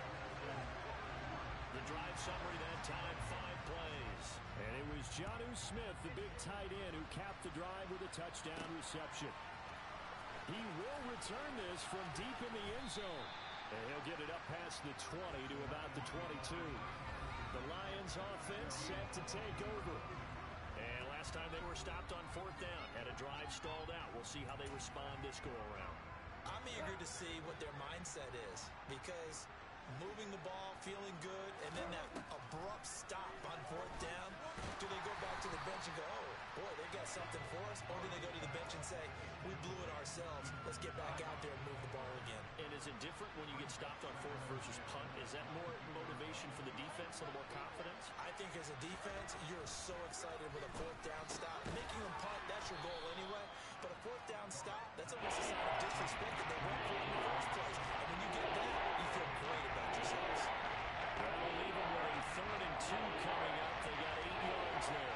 The drive summary that time, five plays. And it was Jonnu Smith, the big tight end, who capped the drive with a touchdown reception. He will return this from deep in the end zone. And he'll get it up past the twenty to about the twenty-two. The Lions offense set to take over. And last time they were stopped on fourth down, had a drive stalled out. We'll see how they respond this go-around. I'm eager to see what their mindset is, because moving the ball, feeling good, and then that abrupt stop on fourth down, do they go back to the bench and go, oh, boy, they got something for us, or do they go to the bench and say, we blew it ourselves, let's get back out there and move the ball again? And is it different when you get stopped on fourth versus punt? Is that more motivation for the defense, a little more confidence? I think as a defense, you're so excited with a fourth down stop. Making them punt, that's your goal anyway. But a fourth down stop, that's almost a sign of disrespect that they went for it in the first place. And when you get that, you feel great about yourselves. Well, even with a third and two coming up, they got eight yards there.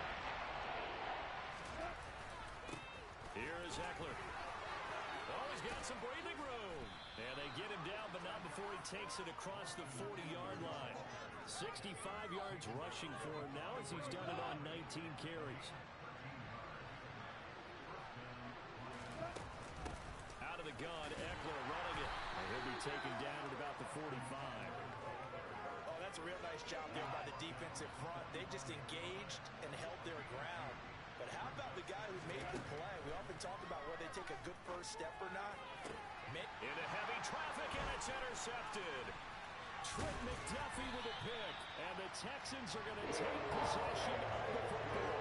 Here is Eckler. Oh, he's got some breathing room. And they get him down, but not before he takes it across the forty-yard line. sixty-five yards rushing for him now as he's done it on nineteen carries. Out of the gun, Eckler running it. And he'll be taken down at about the forty-five. Oh, that's a real nice job there by the defensive front. They just engaged and held their ground. But how about the guy who made the play? We often talk about whether they take a good first step or not. Into heavy traffic, and it's intercepted. Trent McDuffie with a pick, and the Texans are going to take possession of the football.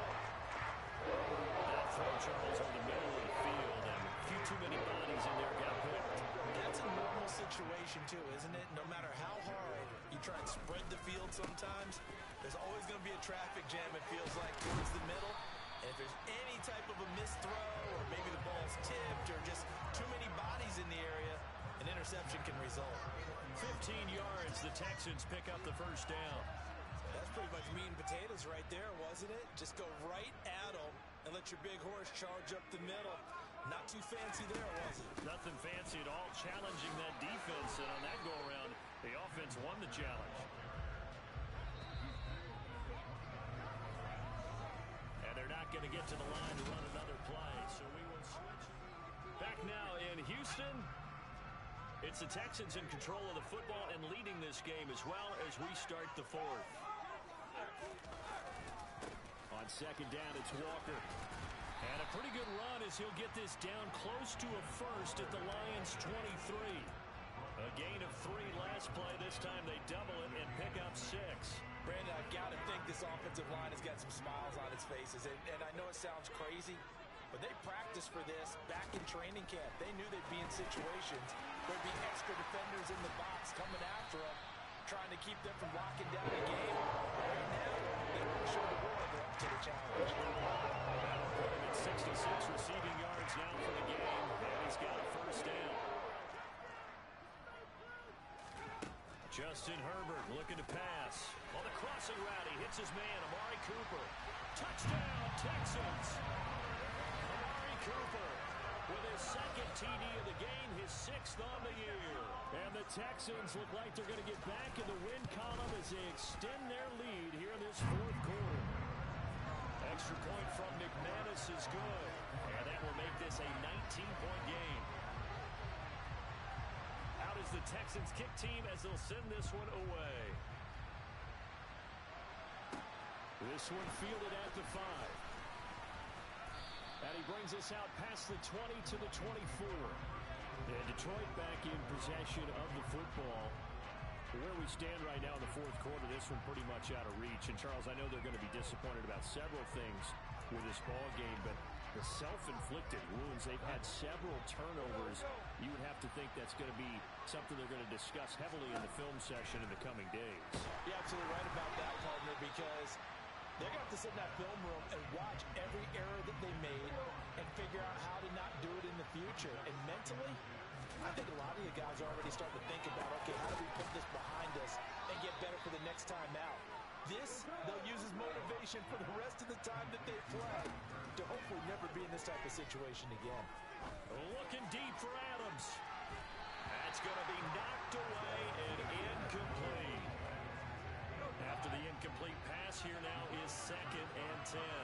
That throw, Charles, in the middle of the field, and a few too many bodies in there got picked. That's a normal situation, too, isn't it? No matter how hard you try and spread the field sometimes, there's always going to be a traffic jam, it feels like, towards the middle. And if there's any type of a missed throw, or maybe the ball's tipped, or just too many bodies in the area, an interception can result. fifteen yards, the Texans pick up the first down. That's pretty much meat and potatoes right there, wasn't it? Just go right at them and let your big horse charge up the middle. Not too fancy there, was it? Nothing fancy at all, challenging that defense, and on that go-around, the offense won the challenge. And they're not going to get to the line to run another play, so we will switch. Back now in Houston, it's the Texans in control of the football and leading this game as well as we start the fourth. On second down, it's Walker. And a pretty good run as he'll get this down close to a first at the Lions' twenty-three. A gain of three last play. This time they double it and pick up six. Brandon, I've got to think this offensive line has got some smiles on its faces. And, and I know it sounds crazy, but they practiced for this back in training camp. They knew they'd be in situations where there'd be extra defenders in the box coming after them, trying to keep them from locking down the game. Right now, they want to show the world they're up to the challenge. That'll put him at sixty-six receiving yards now for the game, and he's got a first down. Justin Herbert looking to pass. On the crossing route, he hits his man, Amari Cooper. Touchdown, Texans! Amari Cooper with his second T D of the game, his sixth on the year. And the Texans look like they're going to get back in the win column as they extend their lead here in this fourth quarter. Extra point from McManus is good, and that will make this a nineteen-point game. Out is the Texans kick team as they'll send this one away. This one fielded at the five. And he brings us out past the twenty to the twenty-four. And Detroit back in possession of the football. Where we stand right now in the fourth quarter, this one pretty much out of reach. And, Charles, I know they're going to be disappointed about several things. with this ball game, but the self-inflicted wounds, they've had several turnovers. You would have to think that's going to be something they're going to discuss heavily in the film session in the coming days. You're absolutely right about that, partner, because they're going to have to sit in that film room and watch every error that they made and figure out how to not do it in the future. And mentally, I think a lot of you guys are already starting to think about, okay, how do we put this behind us and get better for the next time out? This, they'll use as motivation for the rest of the time that they play to hopefully never be in this type of situation again. Looking deep for Adams. That's going to be knocked away and incomplete. After the incomplete pass, here now is second and ten.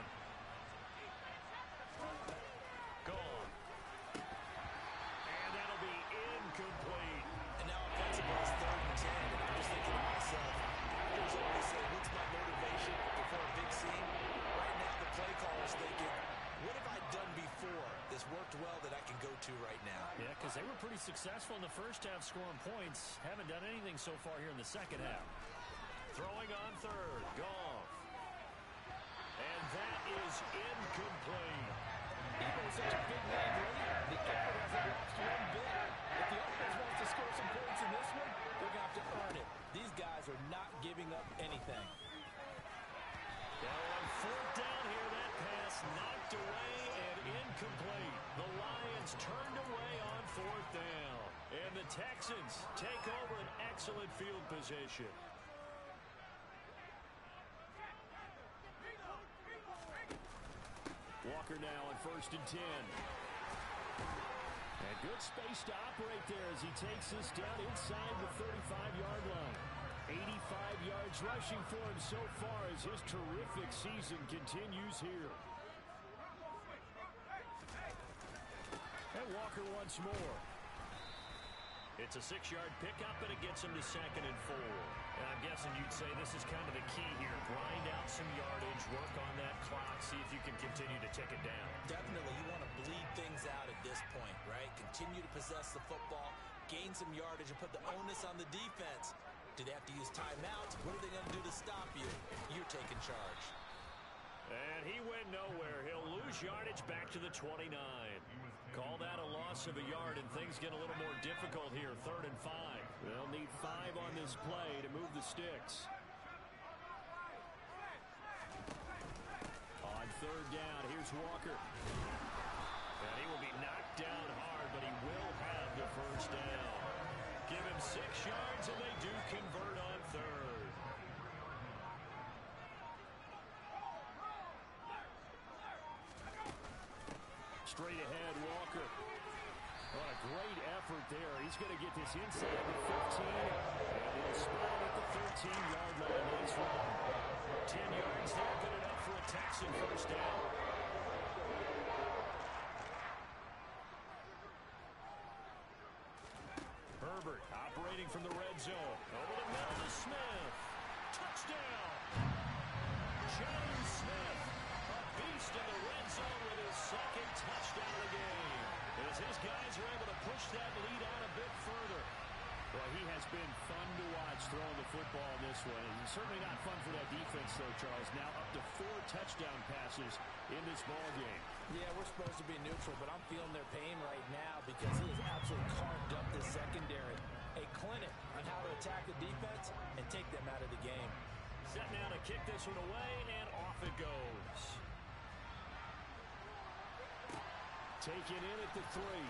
Gone. And that'll be incomplete. And now offensively it's third and ten. And I'm just thinking to myself, actors always say, what's my motivation before a big scene? Right now the play caller's thinking, what have I done before that's worked well that I can go to right now? Yeah, because they were pretty successful in the first half scoring points. Haven't done anything so far here in the second half. Throwing on third, Goff. And that is incomplete. Even with such a big lead lead, the effort hasn't lost one bit. If the offense wants to score some points in this one, they're going to have to earn it. These guys are not giving up anything. Now on fourth down here, that pass knocked away and incomplete. The Lions turned away on fourth down. And the Texans take over an excellent field position. Walker now on first and ten. And good space to operate there as he takes this down inside the thirty-five-yard line. eighty-five yards rushing for him so far as his terrific season continues here. And Walker once more. It's a six-yard pickup, and it gets him to second and four. And I'm guessing you'd say this is kind of the key here. Grind out some yardage, work on that clock, see if you can continue to tick it down. Definitely, you want to bleed things out at this point, right? Continue to possess the football, gain some yardage, and put the onus on the defense. Do they have to use timeouts? What are they going to do to stop you? You're taking charge. And he went nowhere. He'll lose yardage back to the twenty-nine. Call that a loss of a yard, and things get a little more difficult here. Third and five. They'll need five on this play to move the sticks. On third down, here's Walker. And he will be knocked down hard, but he will have the first down. Give him six yards, and they do convert on third. Straight ahead, Walker. What a great effort there. He's going to get this inside the fifteen. And he'll spot at the thirteen-yard line. Nice run. Ten yards there, good enough for a Texan first down. Herbert operating from the red zone. Over the middle to Smith. Touchdown. James Smith, a beast in the red zone with his second touchdown of the game. As his guys are able to push that lead out a bit further. Well, he has been fun to watch throwing the football in this one. And certainly not fun for that defense, though, Charles. Now up to four touchdown passes in this ball game. Yeah, we're supposed to be neutral, but I'm feeling their pain right now because he has absolutely carved up this secondary. A clinic on how to attack the defense and take them out of the game. Set now to kick this one away, and off it goes. Taken in at the three.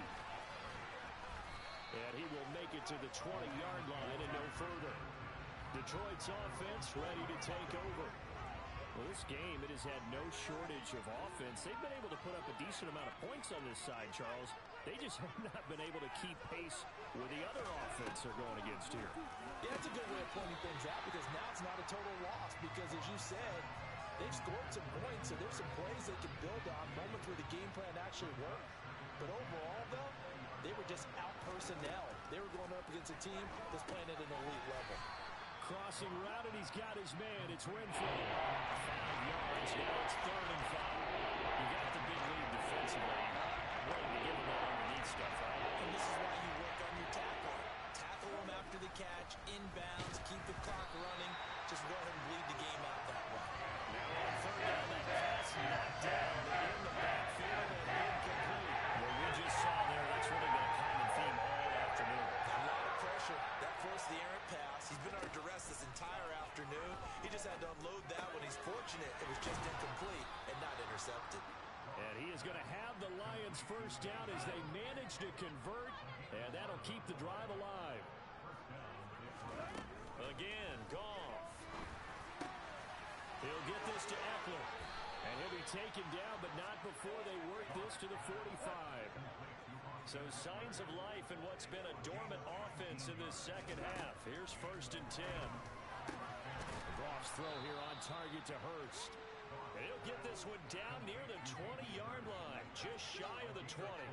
And he will make it to the twenty-yard line and no further. Detroit's offense ready to take over. Well, this game, it has had no shortage of offense. They've been able to put up a decent amount of points on this side, Charles. They just have not been able to keep pace with the other offense they're going against here. Yeah, that's a good way of pointing things out because now it's not a total loss because, as you said, they've scored some points, so there's some plays they can build on, moments where the game plan actually worked. But overall, though, they were just out personnel. They were going up against a team that's playing at an elite level. Crossing route, and he's got his man. It's Renfrow. Five yards. Now it's third and five. You got the big lead defensively. Ready to give him that underneath stuff, right? And this is why you work on your tackle. Tackle him after the catch, inbounds, keep the clock running. Just go ahead and bleed the game out that way. Now on third down, that pass knocked down in the backfield and incomplete. Well, we just saw there, that's really been a common theme all afternoon. A lot of pressure. That forced the errant pass. He's been under duress this entire afternoon. He just had to unload that one. He's fortunate it was just incomplete and not intercepted. And he is going to have the Lions first down as they manage to convert, and that'll keep the drive alive. Again, Goff. He'll get this to Eckler, and he'll be taken down, but not before they work this to the forty-five. So signs of life in what's been a dormant offense in this second half. Here's first and ten. Goff's throw here on target to Hurst. And he'll get this one down near the twenty-yard line, just shy of the twenty.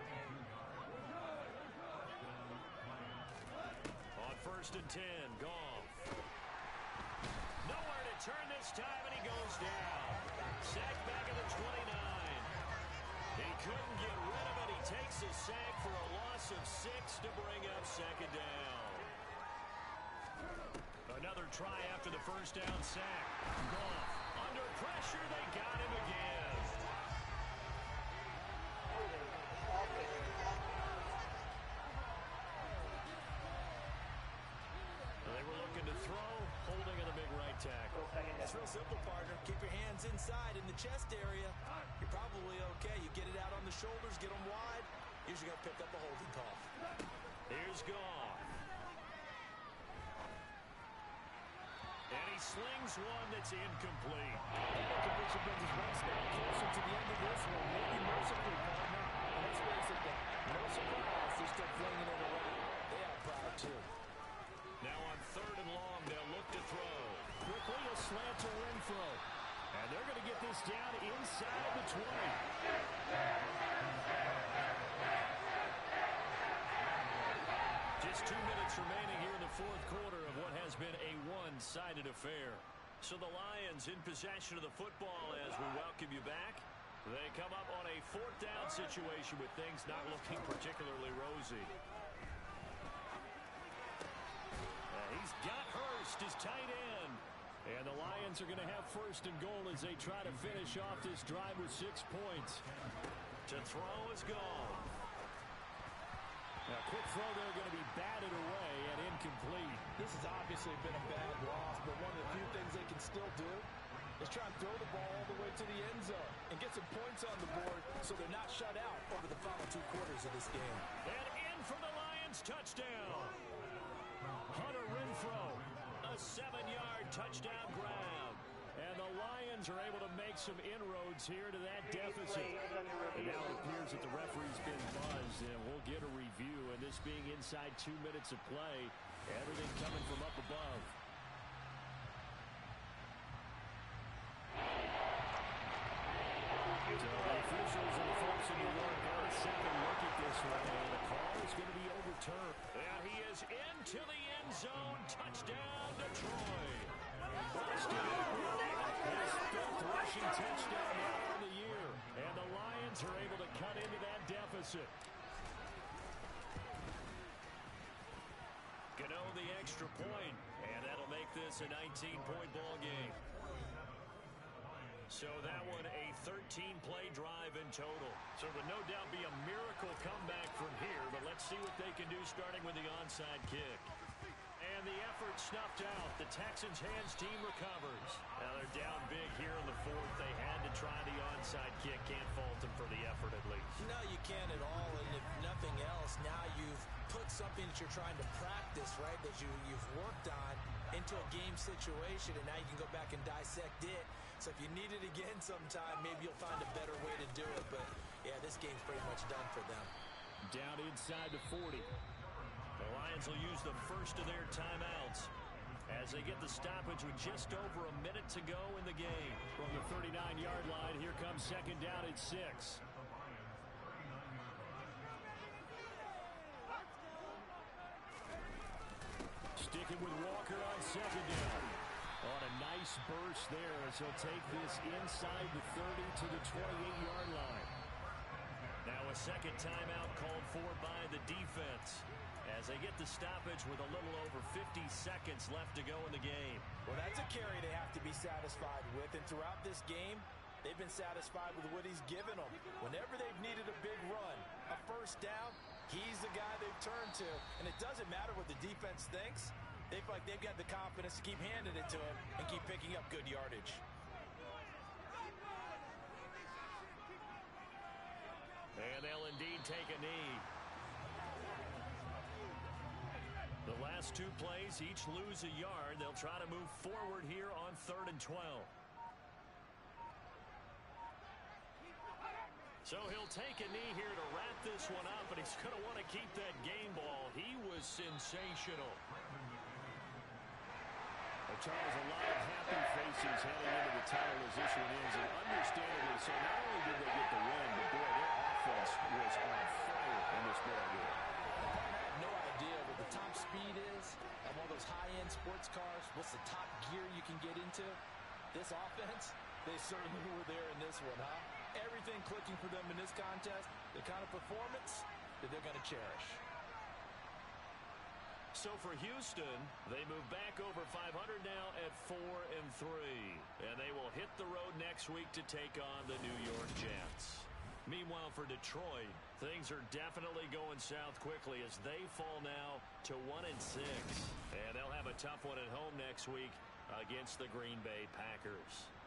On first and ten, Goff. Nowhere to turn this time, and he goes down. Sacked back at the twenty-nine. He couldn't get rid of it. He takes a sack for a loss of six to bring up second down. Another try after the first down sack. Goff under pressure. They got him again. They were looking to throw, holding in a big right tackle. It's real simple, partner. Keep your hands inside in the chest area. You're probably okay. You get it out on the shoulders, get them wide. Usually going to pick up a holding call. Here's Goff. And he slings one that's incomplete. That conviction brings us one step closer to the end of this one. Maybe mercifully, partner. And let's face it, no surprise, they're still flinging it around. They are proud, too. Now on third and long, they'll look to throw. Quickly a slant to Renfro. And they're going to get this down inside the twenty. Just two minutes remaining here in the fourth quarter of what has been a one-sided affair. So the Lions in possession of the football as we welcome you back. They come up on a fourth down situation with things not looking particularly rosy. He's got Hurst, his tight end. And the Lions are going to have first and goal as they try to finish off this drive with six points. To throw is gone. Now, quick throw there going to be batted away and incomplete. This has obviously been a bad loss, but one of the few things they can still do is try and throw the ball all the way to the end zone and get some points on the board so they're not shut out over the final two quarters of this game. And in for the Lions, touchdown. Hunter Renfro, a seven-yard touchdown grab. And the Lions are able to make some inroads here to that deficit. And now it appears that the referee's been buzzed, and we'll get a review. And this being inside two minutes of play, everything coming from up above. So the officials and the folks in New York got a second look at this one, and the call is going to be overturned. And he is into the end zone. Touchdown, Detroit. Boston his fifth rushing touchdown now on the year. And the Lions are able to cut into that deficit. Gano the extra point, and that'll make this a nineteen-point ball game. So that one a thirteen-play drive in total. So it would no doubt be a miracle comeback from here, but let's see what they can do starting with the onside kick. And the effort snuffed out. The Texans' hands team recovers. Now they're down big here in the fourth. They had to try the onside kick. Can't fault them for the effort at least. No, you can't at all. And if nothing else, now you've put something that you're trying to practice, right, that you, you've worked on into a game situation, and now you can go back and dissect it. So if you need it again sometime, maybe you'll find a better way to do it. But, yeah, this game's pretty much done for them. Down inside the forty. The Lions will use the first of their timeouts as they get the stoppage with just over a minute to go in the game. From the thirty-nine-yard line, here comes second down at six. Sticking with Walker on second down. On a nice burst there as he'll take this inside the thirty to the twenty-eight-yard line. Now a second timeout called for by the defense as they get the stoppage with a little over fifty seconds left to go in the game. Well, that's a carry they have to be satisfied with. And throughout this game, They've been satisfied with what he's given them. Whenever they've needed a big run, a first down, he's the guy they've turned to. And it doesn't matter what the defense thinks. They feel like they've got the confidence to keep handing it to him and keep picking up good yardage. And they'll indeed take a knee. The last two plays each lose a yard. They'll try to move forward here on third and twelve. So he'll take a knee here to wrap this one up, and he's going to want to keep that game ball. He was sensational. Well, Charles, a lot of happy faces heading into the title as this one ends, and understandably so. Not only did they get the win, but boy, their offense was on fire in this ball game. I have no idea what the top speed is on one of those high-end sports cars. What's the top gear you can get into? This offense, they certainly were there in this one, huh? Everything clicking for them in this contest, the kind of performance that they're going to cherish. So for Houston, they move back over five hundred now at four and three, and they will hit the road next week to take on the New York Jets. Meanwhile, for Detroit, things are definitely going south quickly as they fall now to one and six, and they'll have a tough one at home next week against the Green Bay Packers.